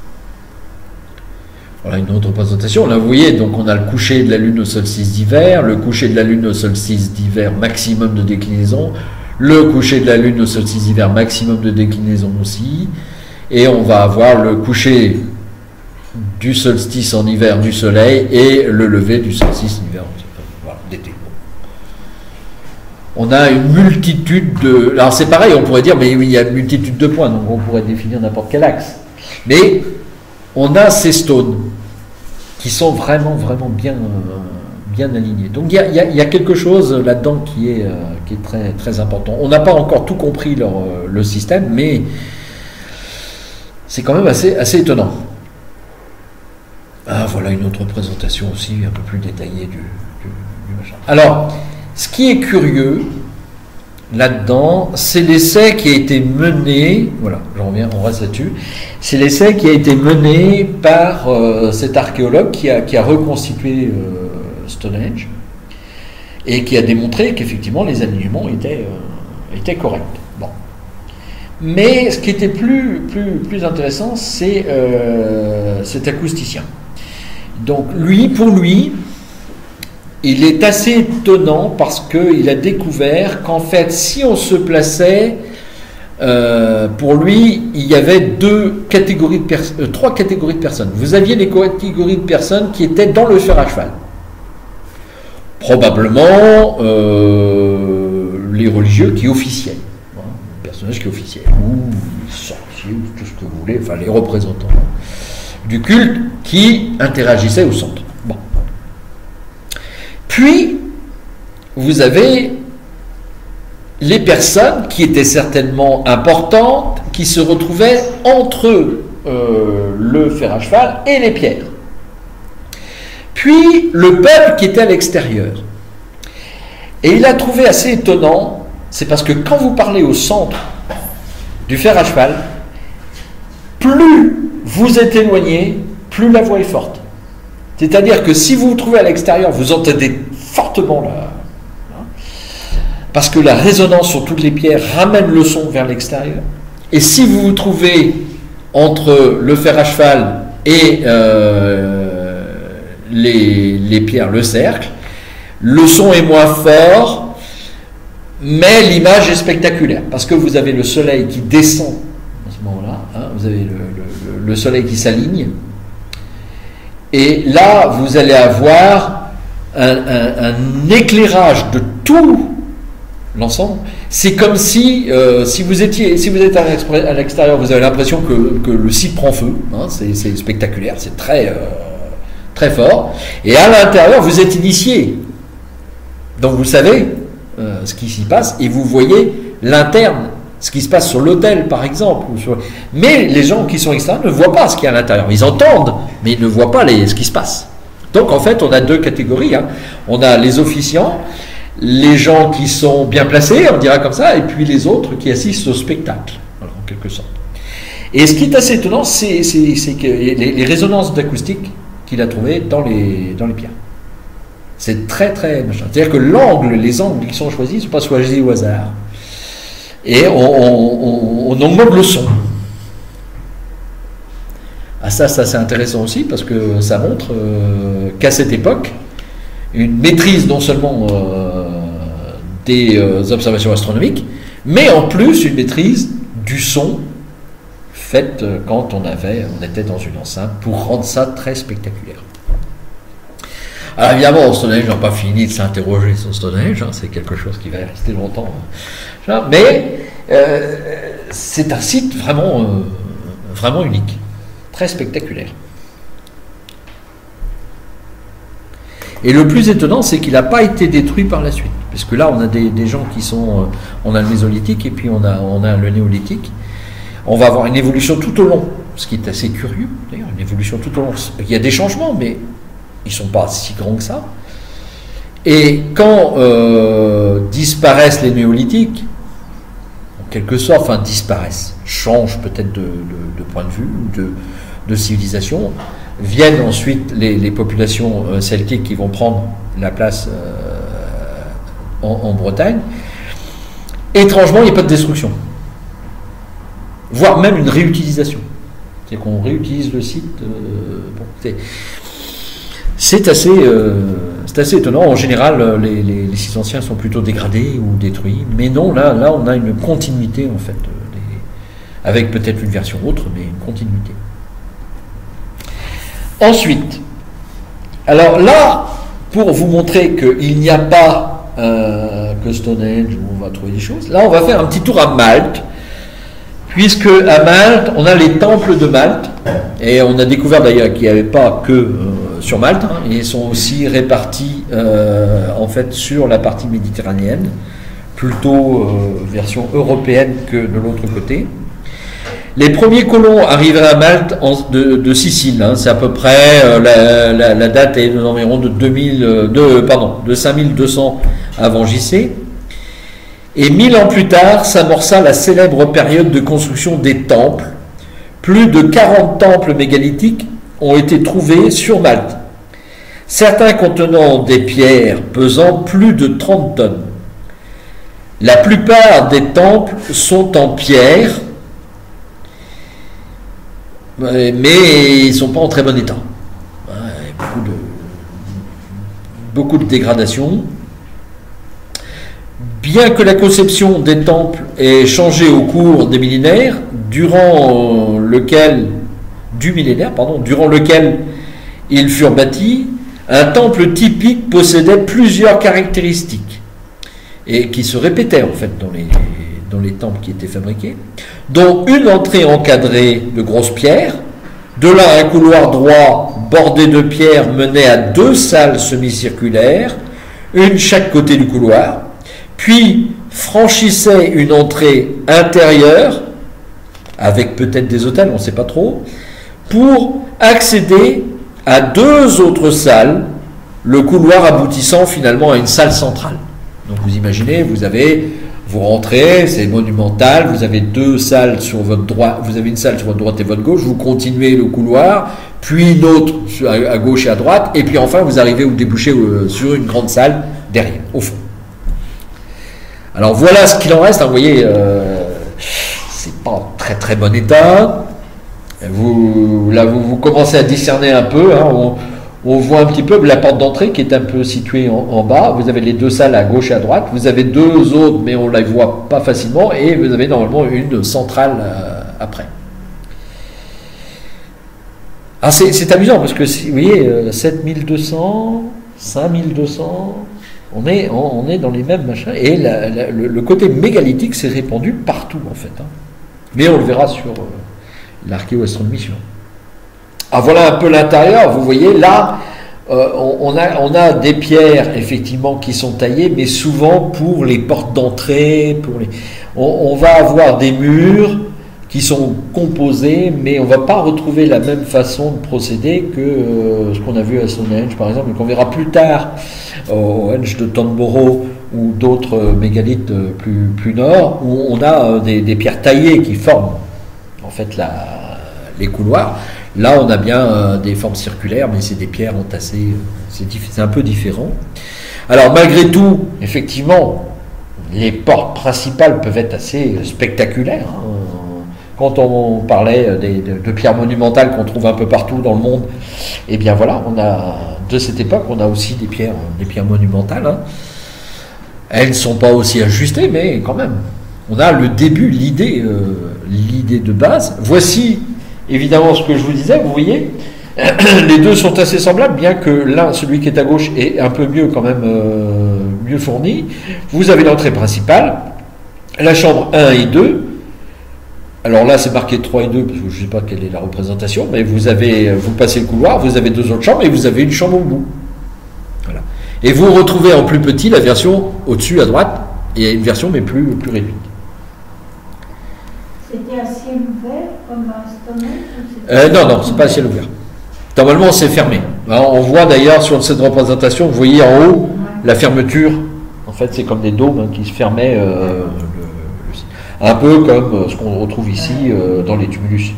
Voilà une autre représentation. Là, vous voyez, donc on a le coucher de la Lune au solstice d'hiver, le coucher de la Lune au solstice d'hiver, maximum de déclinaison. Le coucher de la Lune au solstice d'hiver, maximum de déclinaison aussi. Et on va avoir le coucher du solstice en hiver du soleil et le lever du solstice en hiver voilà, d'été. On a une multitude de... Alors c'est pareil, on pourrait dire, mais il y a une multitude de points, donc on pourrait définir n'importe quel axe. Mais on a ces stones qui sont vraiment, vraiment bien... Euh, bien alignés. Donc il y, y, y a quelque chose là-dedans qui est, euh, qui est très, très important. On n'a pas encore tout compris leur, euh, le système, mais c'est quand même assez, assez étonnant. Ah, voilà une autre représentation aussi, un peu plus détaillée du, du, du machin. Alors, ce qui est curieux là-dedans, c'est l'essai qui a été mené, voilà, j'en reviens, on reste là-dessus, c'est l'essai qui a été mené par euh, cet archéologue qui a, qui a reconstitué euh, Stonehenge et qui a démontré qu'effectivement les alignements étaient, euh, étaient corrects. Bon. Mais ce qui était plus, plus, plus intéressant, c'est euh, cet acousticien. Donc lui, pour lui, il est assez étonnant parce qu'il a découvert qu'en fait, si on se plaçait, euh, pour lui, il y avait deux catégories de pers- euh, trois catégories de personnes. Vous aviez les catégories de personnes qui étaient dans le fer à cheval. Probablement euh, les religieux qui officiaient, hein, les personnages qui officiaient, ou les sorciers, ou tout ce que vous voulez, enfin les représentants du culte qui interagissaient au centre. Bon. Puis, vous avez les personnes qui étaient certainement importantes, qui se retrouvaient entre euh, le fer à cheval et les pierres. Puis, le peuple qui était à l'extérieur. Et il a trouvé assez étonnant, c'est parce que quand vous parlez au centre du fer à cheval, plus vous êtes éloigné, plus la voix est forte. C'est-à-dire que si vous vous trouvez à l'extérieur, vous entendez fortement la... parce que la résonance sur toutes les pierres ramène le son vers l'extérieur. Et si vous vous trouvez entre le fer à cheval et euh, les, les pierres, le cercle, le son est moins fort, mais l'image est spectaculaire, parce que vous avez le soleil qui descend à ce moment-là, hein, vous avez le, le, le soleil qui s'aligne, et là, vous allez avoir un, un, un éclairage de tout l'ensemble. C'est comme si, euh, si vous étiez, si vous êtes à l'extérieur, vous avez l'impression que, que le site prend feu. Hein, c'est, c'est spectaculaire, c'est très, euh, très fort. Et à l'intérieur, vous êtes initié. Donc vous savez euh, ce qui s'y passe et vous voyez l'interne, ce qui se passe sur l'autel, par exemple. Ou sur... Mais les gens qui sont extérieurs ne voient pas ce qu'il y a à l'intérieur. Ils entendent, mais ils ne voient pas les, ce qui se passe. Donc en fait, on a deux catégories. Hein. On a les officiants, les gens qui sont bien placés, on dira comme ça, et puis les autres qui assistent au spectacle, voilà, en quelque sorte. Et ce qui est assez étonnant, c'est, c'est, c'est que les, les résonances d'acoustique qu'il a trouvées dans les, dans les pierres. C'est très très machin. C'est-à-dire que l'angle, les angles qui sont choisis ne sont pas choisis au hasard. Et on, on, on, on augmente le son. Ah ça, ça c'est intéressant aussi parce que ça montre euh, qu'à cette époque, une maîtrise non seulement euh, des euh, observations astronomiques, mais en plus une maîtrise du son faite euh, quand on avait, on était dans une enceinte pour rendre ça très spectaculaire. Alors évidemment, Stonehenge n'a pas fini de s'interroger sur Stonehenge, hein, c'est quelque chose qui va rester longtemps. Hein, mais euh, c'est un site vraiment, euh, vraiment unique, très spectaculaire. Et le plus étonnant, c'est qu'il n'a pas été détruit par la suite. Parce que là, on a des, des gens qui sont... Euh, on a le mésolithique et puis on a, on a le néolithique. On va avoir une évolution tout au long, ce qui est assez curieux, d'ailleurs, une évolution tout au long. Il y a des changements, mais ils ne sont pas si grands que ça. Et quand euh, disparaissent les néolithiques, en quelque sorte, enfin disparaissent, changent peut-être de, de, de point de vue, de, de civilisation, viennent ensuite les, les populations euh, celtiques qui vont prendre la place euh, en, en Bretagne. Étrangement, il n'y a pas de destruction, voire même une réutilisation. C'est qu'on réutilise le site. Euh, bon, c'est, c'est, assez, euh, c'est assez étonnant. En général, les, les, les sites anciens sont plutôt dégradés ou détruits, mais non, là, là on a une continuité en fait, euh, des, avec peut-être une version autre, mais une continuité. Ensuite, alors là, pour vous montrer qu'il n'y a pas euh, que Stonehenge où on va trouver des choses, là on va faire un petit tour à Malte, puisque à Malte, on a les temples de Malte, et on a découvert d'ailleurs qu'il n'y avait pas que euh, sur Malte, hein, ils sont aussi répartis euh, en fait sur la partie méditerranéenne, plutôt euh, version européenne que de l'autre côté. Les premiers colons arriveraient à Malte en, de, de Sicile. Hein, c'est à peu près euh, la, la, la date est d'environ de deux mille, de, pardon, de cinq mille deux cents avant J C. Et mille ans plus tard, s'amorça la célèbre période de construction des temples. Plus de quarante temples mégalithiques ont été trouvés sur Malte. Certains contenant des pierres pesant plus de trente tonnes. La plupart des temples sont en pierre, mais ils ne sont pas en très bon état. Beaucoup de, beaucoup de dégradation. Bien que la conception des temples ait changé au cours des millénaires, durant lequel, du millénaire, pardon, durant lequel ils furent bâtis, un temple typique possédait plusieurs caractéristiques et qui se répétaient en fait dans les, dans les temples qui étaient fabriqués, dont une entrée encadrée de grosses pierres, de là un couloir droit bordé de pierres menait à deux salles semi-circulaires, une chaque côté du couloir, puis franchissait une entrée intérieure, avec peut-être des autels, on ne sait pas trop, pour accéder à deux autres salles, le couloir aboutissant finalement à une salle centrale. Donc vous imaginez, vous avez, vous rentrez, c'est monumental, vous avez deux salles sur votre droite, vous avez une salle sur votre droite et votre gauche, vous continuez le couloir, puis une autre à gauche et à droite, et puis enfin vous arrivez ou débouchez sur une grande salle derrière, au fond. Alors voilà ce qu'il en reste, hein, vous voyez, euh, c'est pas en très très bon état. Vous, là vous, vous commencez à discerner un peu, hein, on, on voit un petit peu la porte d'entrée qui est un peu située en, en bas, vous avez les deux salles à gauche et à droite, vous avez deux autres mais on ne les voit pas facilement, et vous avez normalement une centrale euh, après. Ah, c'est, c'est amusant parce que vous voyez, euh, sept mille deux cents, cinq mille deux cents... On est, on est dans les mêmes machins, et la, la, le, le côté mégalithique s'est répandu partout en fait. Hein. Mais on le verra sur euh, l'archéoastronomie suivante. Ah, voilà un peu l'intérieur, vous voyez, là, euh, on, on, a, on a des pierres effectivement qui sont taillées, mais souvent pour les portes d'entrée, pour les... on, on va avoir des murs qui sont composés, mais on ne va pas retrouver la même façon de procéder que euh, ce qu'on a vu à Stonehenge par exemple, et qu'on verra plus tard au Henge de Tonborough ou d'autres mégalithes plus, plus nord, où on a des, des pierres taillées qui forment en fait la, les couloirs. Là on a bien euh, des formes circulaires, mais c'est des pierres entassées, c'est, c'est un peu différent. Alors malgré tout, effectivement, les portes principales peuvent être assez spectaculaires. Hein. Quand on parlait des, de, de pierres monumentales qu'on trouve un peu partout dans le monde, eh bien voilà, on a, de cette époque, on a aussi des pierres, des pierres monumentales. Hein. Elles ne sont pas aussi ajustées, mais quand même, on a le début, l'idée, euh, l'idée de base. Voici évidemment ce que je vous disais, vous voyez, les deux sont assez semblables, bien que l'un, celui qui est à gauche, est un peu mieux quand même, euh, mieux fourni. Vous avez l'entrée principale, la chambre un et deux. Alors là, c'est marqué trois et deux, parce que je ne sais pas quelle est la représentation, mais vous avez, vous passez le couloir, vous avez deux autres chambres, et vous avez une chambre au bout. Voilà. Et vous retrouvez en plus petit la version au-dessus à droite, et une version mais plus, plus réduite. C'était à ciel ouvert, comme à Stonehenge euh, Non, non, c'est pas à ciel ouvert. Normalement, c'est fermé. Alors, on voit d'ailleurs sur cette représentation, vous voyez en haut, ouais, la fermeture. En fait, c'est comme des dômes hein, qui se fermaient... Euh, un peu comme ce qu'on retrouve ici euh, dans les tumulus.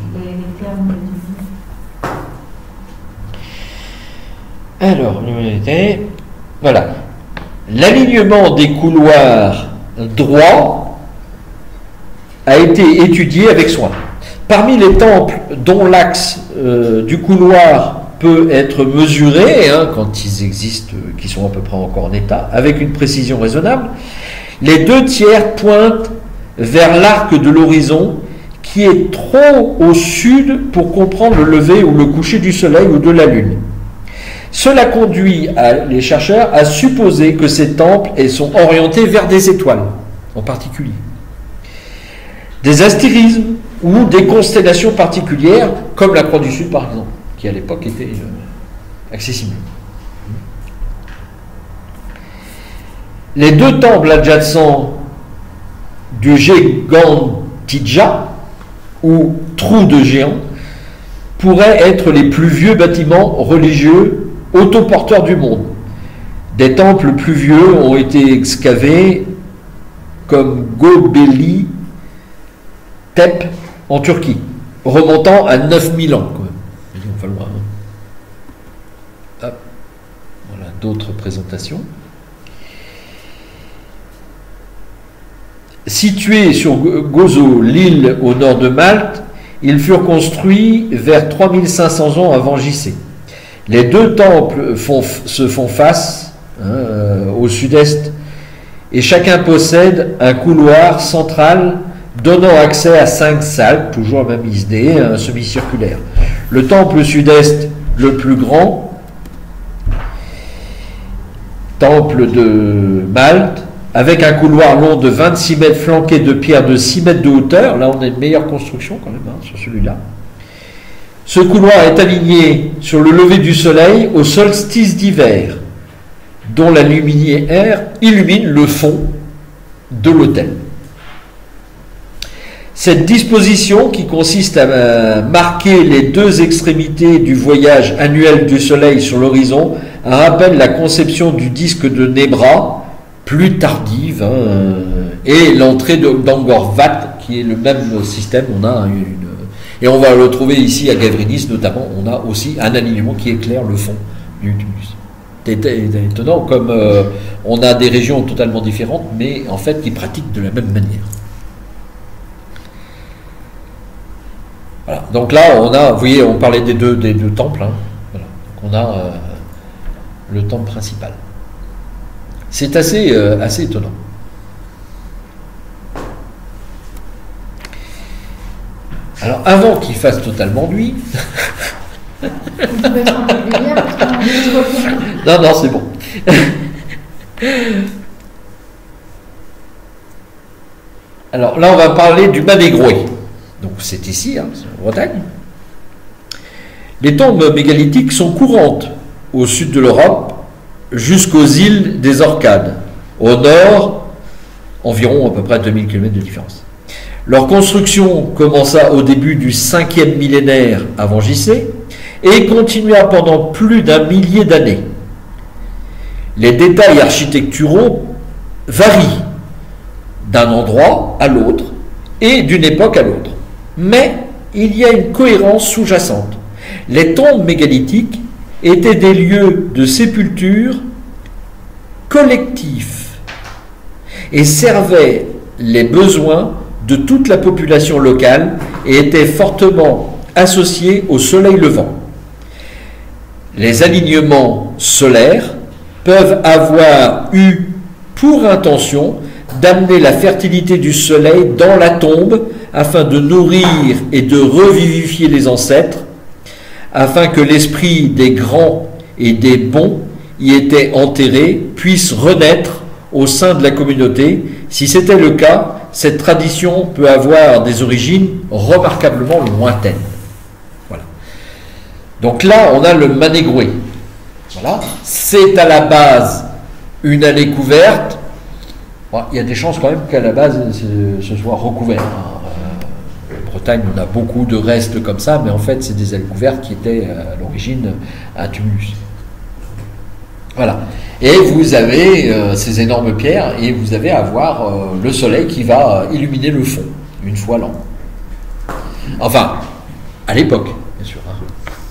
Alors, voilà. L'alignement des couloirs droits a été étudié avec soin. Parmi les temples dont l'axe euh, du couloir peut être mesuré, hein, quand ils existent, qui sont à peu près encore en état, avec une précision raisonnable, les deux tiers pointent vers l'arc de l'horizon qui est trop au sud pour comprendre le lever ou le coucher du soleil ou de la lune. Cela conduit à, les chercheurs à supposer que ces temples sont orientés vers des étoiles en particulier, des astérismes ou des constellations particulières comme la Croix du Sud par exemple, qui à l'époque était euh, accessible. Les deux temples adjacents du Gégantija ou trous de géants, pourraient être les plus vieux bâtiments religieux autoporteurs du monde. Des temples plus vieux ont été excavés comme Göbekli Tepe en Turquie, remontant à neuf mille ans. Quand même. On va loin, hein. Hop. Voilà d'autres présentations. Situés sur Gozo, l'île au nord de Malte, ils furent construits vers trois mille cinq cents ans avant J C. Les deux temples font, se font face hein, au sud-est et chacun possède un couloir central donnant accès à cinq salles, toujours la même idée, un semi-circulaire. Le temple sud-est, le plus grand, temple de Malte, avec un couloir long de vingt-six mètres flanqué de pierres de six mètres de hauteur. Là, on a une meilleure construction quand même hein, sur celui-là. Ce couloir est aligné sur le lever du soleil au solstice d'hiver, dont la lumière illumine le fond de l'autel. Cette disposition, qui consiste à marquer les deux extrémités du voyage annuel du soleil sur l'horizon, rappelle la conception du disque de Nebra, plus tardive, hein, et l'entrée d'Angkor Wat, qui est le même système. On a une, et on va le trouver ici à Gavrinis notamment, on a aussi un alignement qui éclaire le fond du tumulus. C'est étonnant, comme euh, on a des régions totalement différentes, mais en fait qui pratiquent de la même manière. Voilà. Donc là, on a, vous voyez, on parlait des deux, des deux temples. Hein. Voilà. Donc on a euh, le temple principal. C'est assez, euh, assez étonnant. Alors, avant qu'il fasse totalement nuit... non, non, c'est bon. Alors, là, on va parler du Manégroé. Donc, c'est ici, hein, c'est en Bretagne. Les tombes mégalithiques sont courantes au sud de l'Europe, jusqu'aux îles des Orcades, au nord, environ à peu près deux mille kilomètres de différence. Leur construction commença au début du cinquième millénaire avant J C et continua pendant plus d'un millier d'années. Les détails architecturaux varient d'un endroit à l'autre et d'une époque à l'autre, mais il y a une cohérence sous-jacente. Les tombes mégalithiques étaient des lieux de sépulture collectifs et servaient les besoins de toute la population locale et étaient fortement associés au soleil levant. Les alignements solaires peuvent avoir eu pour intention d'amener la fertilité du soleil dans la tombe afin de nourrir et de revivifier les ancêtres, afin que l'esprit des grands et des bons y étaient enterrés puisse renaître au sein de la communauté. Si c'était le cas, cette tradition peut avoir des origines remarquablement lointaines. Voilà. Donc là, on a le Manégroé. Voilà. C'est à la base une allée couverte. Bon, il y a des chances quand même qu'à la base, ce soit recouvert. En Bretagne, on a beaucoup de restes comme ça, mais en fait, c'est des allées couvertes qui étaient à l'origine un tumulus. Voilà. Et vous avez euh, ces énormes pierres, et vous avez à voir euh, le soleil qui va euh, illuminer le fond, une fois l'an. Enfin, à l'époque, bien sûr. Hein.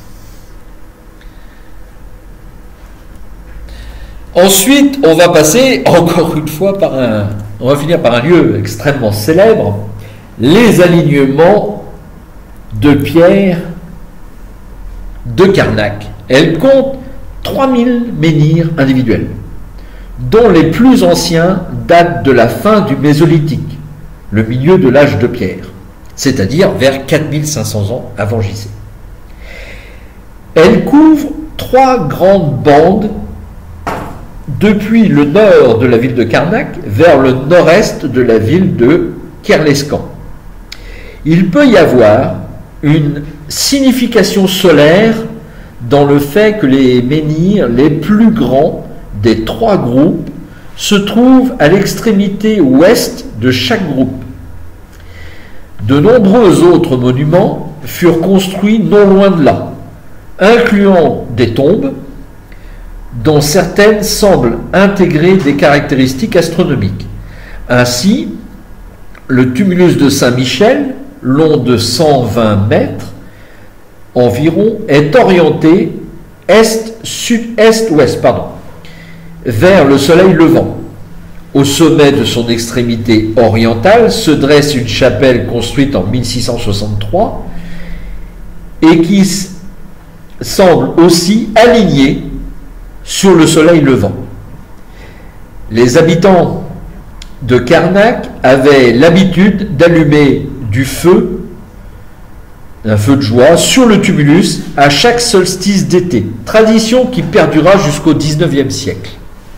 Ensuite, on va passer, encore une fois, par un... On va finir par un lieu extrêmement célèbre, les alignements de pierres de Karnak. Elles comptent trois mille menhirs individuels, dont les plus anciens datent de la fin du Mésolithique, le milieu de l'âge de pierre, c'est-à-dire vers quatre mille cinq cents ans avant J C. Elles couvrent trois grandes bandes depuis le nord de la ville de Karnak vers le nord-est de la ville de Kirleskan. Il peut y avoir une signification solaire dans le fait que les menhirs les plus grands des trois groupes se trouvent à l'extrémité ouest de chaque groupe. De nombreux autres monuments furent construits non loin de là, incluant des tombes dont certaines semblent intégrer des caractéristiques astronomiques. Ainsi, le tumulus de Saint-Michel, long de cent vingt mètres environ, est orienté est, sud-est, ouest, pardon, vers le soleil levant. Au sommet de son extrémité orientale se dresse une chapelle construite en mille six cent soixante-trois et qui semble aussi alignée sur le soleil levant. Les habitants de Karnak avaient l'habitude d'allumer du feu, un feu de joie, sur le tumulus à chaque solstice d'été, tradition qui perdura jusqu'au dix-neuvième siècle.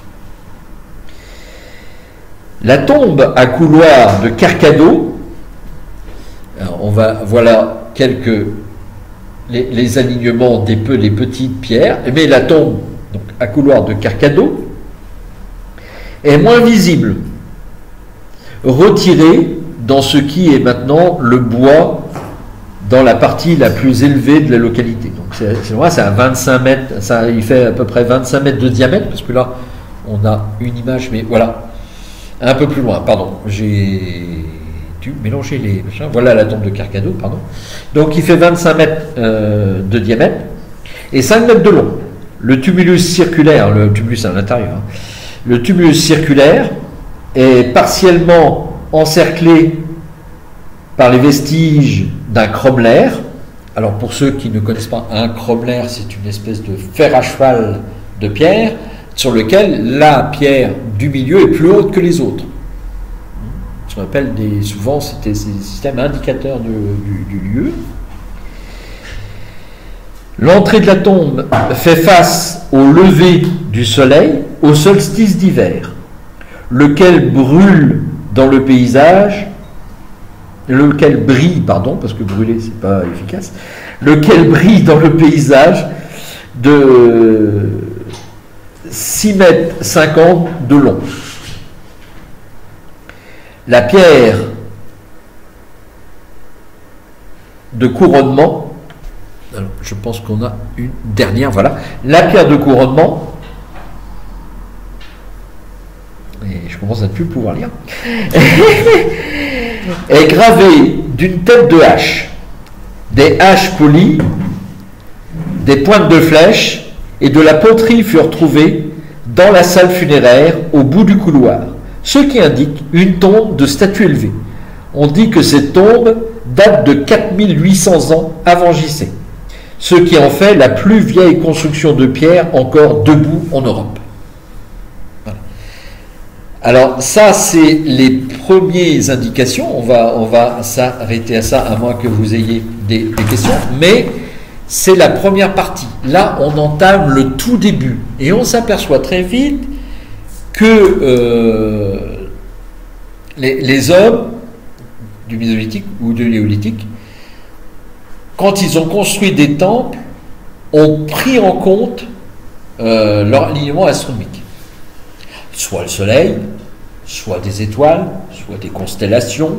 La tombe à couloir de Carcado, alors on va, voilà quelques les, les alignements des peu, les petites pierres, mais la tombe donc, à couloir de Carcado est moins visible, retirée dans ce qui est maintenant le bois dans la partie la plus élevée de la localité. Donc c'est, c'est vrai, c'est à vingt-cinq mètres, ça, il fait à peu près vingt-cinq mètres de diamètre, parce que là on a une image, mais voilà. Un peu plus loin, pardon, j'ai dû mélanger les machins. Voilà la tombe de Carcado, pardon. Donc il fait vingt-cinq mètres euh, de diamètre et cinq mètres de long. Le tumulus circulaire, le tumulus à l'intérieur, hein, le tumulus circulaire est partiellement encerclé par les vestiges d'un cromlech. Alors pour ceux qui ne connaissent pas, un cromlech, c'est une espèce de fer à cheval de pierre sur lequel la pierre du milieu est plus haute que les autres. Ce qu'on appelle des, souvent c'était des systèmes indicateurs de, du, du lieu. L'entrée de la tombe fait face au lever du soleil, au solstice d'hiver, lequel brûle dans le paysage, lequel brille, pardon, parce que brûler c'est pas efficace, lequel brille dans le paysage de six mètres cinquante de long. La pierre de couronnement, alors je pense qu'on a une dernière, voilà, la pierre de couronnement, et je commence à ne plus pouvoir lire, est gravée d'une tête de hache, des haches polies, des pointes de flèches, et de la poterie furent trouvées dans la salle funéraire au bout du couloir, ce qui indique une tombe de statue élevée. On dit que cette tombe date de quatre mille huit cents ans avant J C, ce qui en fait la plus vieille construction de pierre encore debout en Europe. Voilà. Alors ça, c'est les premières indications. On va, on va s'arrêter à ça, à moins que vous ayez des, des questions, mais c'est la première partie. Là, on entame le tout début. Et on s'aperçoit très vite que euh, les, les hommes du Mésolithique ou du Néolithique, quand ils ont construit des temples, ont pris en compte euh, leur alignement astronomique. Soit le soleil, soit des étoiles, soit des constellations,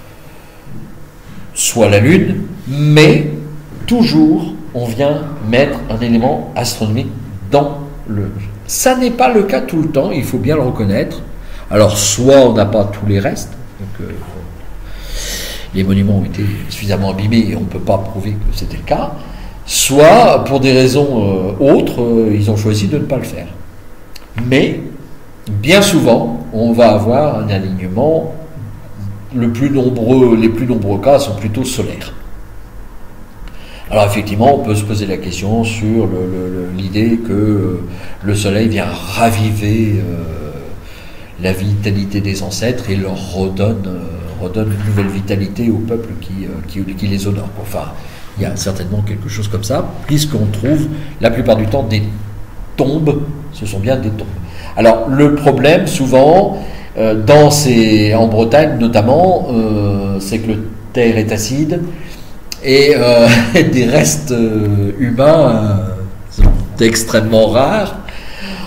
soit la lune, mais toujours on vient mettre un élément astronomique dans le... Ça n'est pas le cas tout le temps, il faut bien le reconnaître. Alors, soit on n'a pas tous les restes, donc euh, les monuments ont été suffisamment abîmés et on ne peut pas prouver que c'était le cas, soit, pour des raisons euh, autres, euh, ils ont choisi de ne pas le faire. Mais, bien souvent, on va avoir un alignement, le plus nombreux, les plus nombreux cas sont plutôt solaires. Alors effectivement, on peut se poser la question sur le, le, l'idée que euh, le soleil vient raviver euh, la vitalité des ancêtres et leur redonne, euh, redonne une nouvelle vitalité au peuple qui, euh, qui, qui les honore. Enfin, il y a certainement quelque chose comme ça, puisqu'on trouve la plupart du temps des tombes, ce sont bien des tombes. Alors le problème souvent, euh, dans ces, en Bretagne notamment, euh, c'est que le terre est acide, et euh, des restes euh, humains euh, sont extrêmement rares.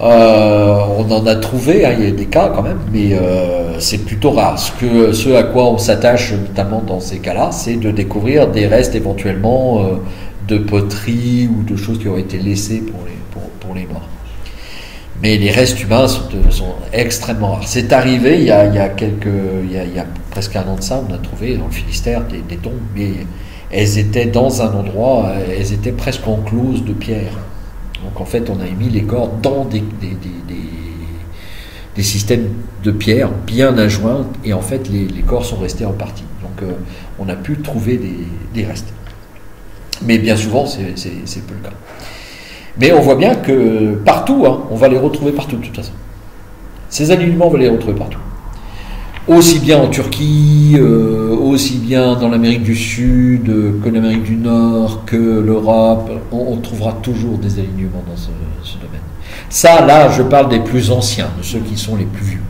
Euh, on en a trouvé, hein, il y a des cas quand même, mais euh, c'est plutôt rare. Ce, que, ce à quoi on s'attache notamment dans ces cas-là, c'est de découvrir des restes éventuellement euh, de poterie ou de choses qui ont été laissées pour les, pour, pour les morts. Mais les restes humains sont, sont extrêmement rares. C'est arrivé il y a, il y a quelques, il y a, il y a presque un an de ça, on a trouvé dans le Finistère des, des tombes, mais elles étaient dans un endroit, elles étaient presque encloses de pierre. Donc en fait, on a mis les corps dans des, des, des, des, des systèmes de pierre bien adjoints, et en fait, les, les corps sont restés en partie. Donc euh, on a pu trouver des, des restes. Mais bien souvent, c'est, c'est, c'est peu le cas. Mais on voit bien que partout, hein, on va les retrouver partout de toute façon. Ces alignements, on va les retrouver partout. Aussi bien en Turquie, euh, aussi bien dans l'Amérique du Sud, euh, que l'Amérique du Nord, que l'Europe. On, on trouvera toujours des alignements dans ce, ce domaine. Ça, là, je parle des plus anciens, de ceux qui sont les plus vieux.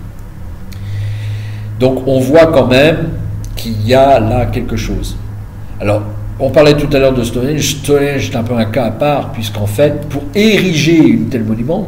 Donc on voit quand même qu'il y a là quelque chose. Alors, on parlait tout à l'heure de Stonehenge. Stonehenge est un peu un cas à part, puisqu'en fait, pour ériger une tel monument,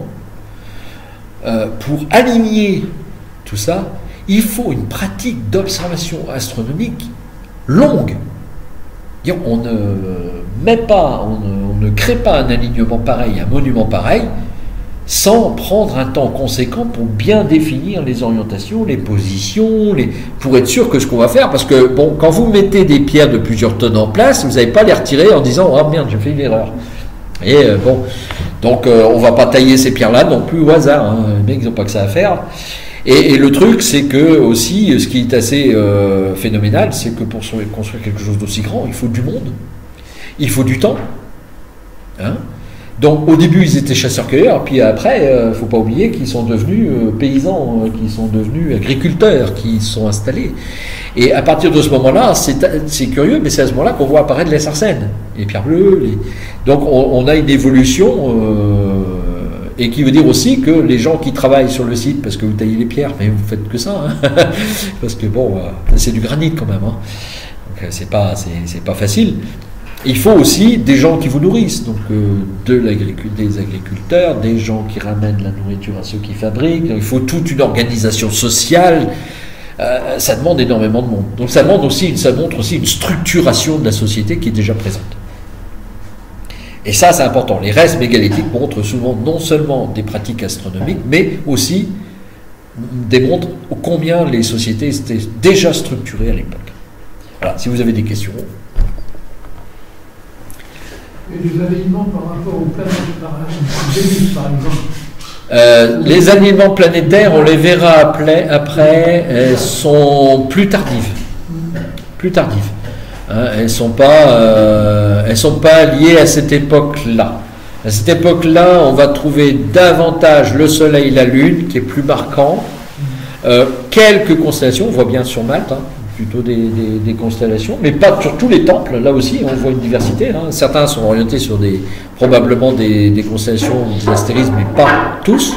euh, pour aligner tout ça, il faut une pratique d'observation astronomique longue. On ne met pas, on ne, on ne crée pas un alignement pareil, un monument pareil, sans prendre un temps conséquent pour bien définir les orientations, les positions, les... pour être sûr que ce qu'on va faire, parce que bon, quand vous mettez des pierres de plusieurs tonnes en place, vous n'allez pas les retirer en disant « Ah merde, j'ai fait une erreur ». Et euh, bon, donc euh, on ne va pas tailler ces pierres-là non plus au hasard, hein. Les mecs, ils n'ont pas que ça à faire. Et, et le truc, c'est que aussi, ce qui est assez euh, phénoménal, c'est que pour construire quelque chose d'aussi grand, il faut du monde, il faut du temps, hein. Donc au début ils étaient chasseurs-cueilleurs, puis après il euh, ne faut pas oublier qu'ils sont devenus euh, paysans, euh, qu'ils sont devenus agriculteurs, qui sont installés. Et à partir de ce moment-là, c'est, c'est curieux, mais c'est à ce moment-là qu'on voit apparaître les sarcènes, les pierres bleues. Les... Donc on, on a une évolution, euh, et qui veut dire aussi que les gens qui travaillent sur le site, parce que vous taillez les pierres, mais vous faites que ça, hein, parce que bon, euh, c'est du granit quand même, hein. Donc c'est pas, c'est, c'est pas facile. Il faut aussi des gens qui vous nourrissent, donc euh, de l'agric- des agriculteurs, des gens qui ramènent la nourriture à ceux qui fabriquent. Il faut toute une organisation sociale. Euh, ça demande énormément de monde. Donc ça demande aussi, ça montre aussi une structuration de la société qui est déjà présente. Et ça, c'est important. Les restes mégalithiques montrent souvent non seulement des pratiques astronomiques, mais aussi démontrent combien les sociétés étaient déjà structurées à l'époque. Voilà. Si vous avez des questions. Et les alignements par rapport aux planètes, par Vénus par exemple. Euh, les alignements planétaires, on les verra après, après elles sont plus tardives. Plus tardives. Hein, elles ne sont pas, euh, elles sont pas liées à cette époque-là. À cette époque-là, on va trouver davantage le Soleil et la Lune, qui est plus marquant. Euh, quelques constellations, on voit bien sur Malte, hein, plutôt des, des, des constellations, mais pas sur tous les temples. Là aussi, on voit une diversité. Hein. Certains sont orientés sur des, probablement des, des constellations, des astérismes, mais pas tous.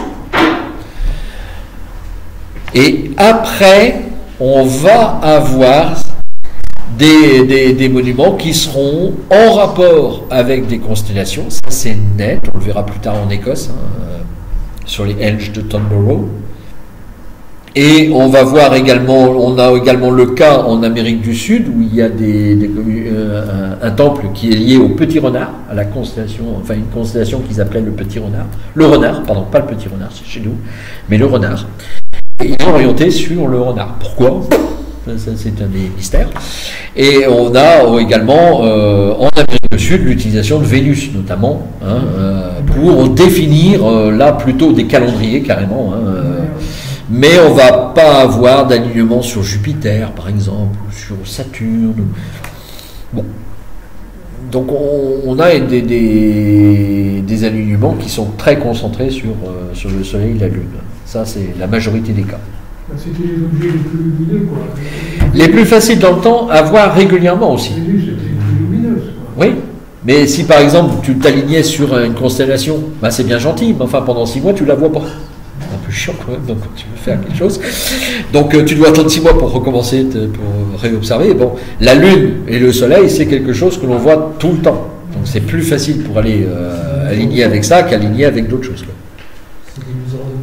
Et après, on va avoir des, des, des monuments qui seront en rapport avec des constellations. Ça, c'est net. On le verra plus tard en Écosse, hein, sur les Helges de Tonborough. Et on va voir également, on a également le cas en Amérique du Sud où il y a des, des, euh, un, un temple qui est lié au petit renard, à la constellation, enfin une constellation qu'ils appelaient le petit renard, le renard, pardon, pas le petit renard, c'est chez nous, mais le renard. Et ils sont orientés sur le renard. Pourquoi ? Ça, c'est un des mystères. Et on a également euh, en Amérique du Sud l'utilisation de Vénus notamment, hein, euh, pour définir euh, là plutôt des calendriers carrément. Hein, euh, mais on ne va pas avoir d'alignement sur Jupiter, par exemple, ou sur Saturne. Bon. Donc on, on a des, des, des alignements qui sont très concentrés sur, euh, sur le Soleil et la Lune. Ça, c'est la majorité des cas. C'était les objets les plus lumineux, quoi. Les plus faciles dans le temps à voir régulièrement aussi. Vénus était plus lumineuse, quoi. Oui. Mais si par exemple tu t'alignais sur une constellation, ben c'est bien gentil, mais enfin pendant six mois tu la vois pas. C'est un peu chiant quand même, donc tu veux faire quelque chose. Donc euh, tu dois attendre six mois pour recommencer, te, pour réobserver. Bon, la Lune et le Soleil, c'est quelque chose que l'on voit tout le temps. Donc c'est plus facile pour aller euh, aligner avec ça qu'aligner avec d'autres choses, quoi. C'est des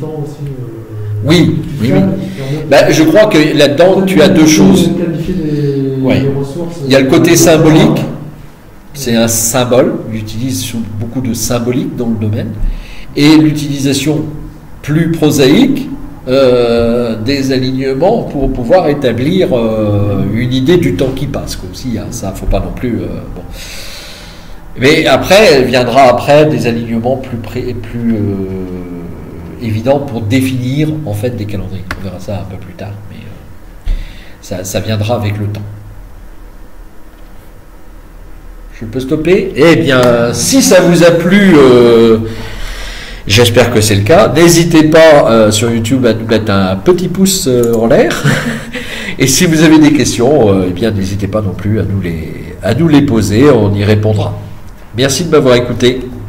temps aussi. Euh, Oui, oui, oui. On Ben, je crois que là-dedans, tu as deux choses. Qualifier des, Ouais. des ressources. Il y a le côté symbolique, c'est un symbole, il utilise beaucoup de symbolique dans le domaine, et l'utilisation plus prosaïque euh, des alignements pour pouvoir établir euh, une idée du temps qui passe. Quoi, aussi, hein, ça, faut pas non plus. Euh, bon. Mais après, viendra après des alignements plus pré- plus euh, évidents pour définir en fait des calendriers. On verra ça un peu plus tard, mais euh, ça, ça viendra avec le temps. Je peux stopper? Eh bien, si ça vous a plu, euh, j'espère que c'est le cas. N'hésitez pas euh, sur YouTube à nous mettre un petit pouce euh, en l'air. Et si vous avez des questions, euh, eh bien, n'hésitez pas non plus à nous les, à nous les poser. On y répondra. Merci de m'avoir écouté.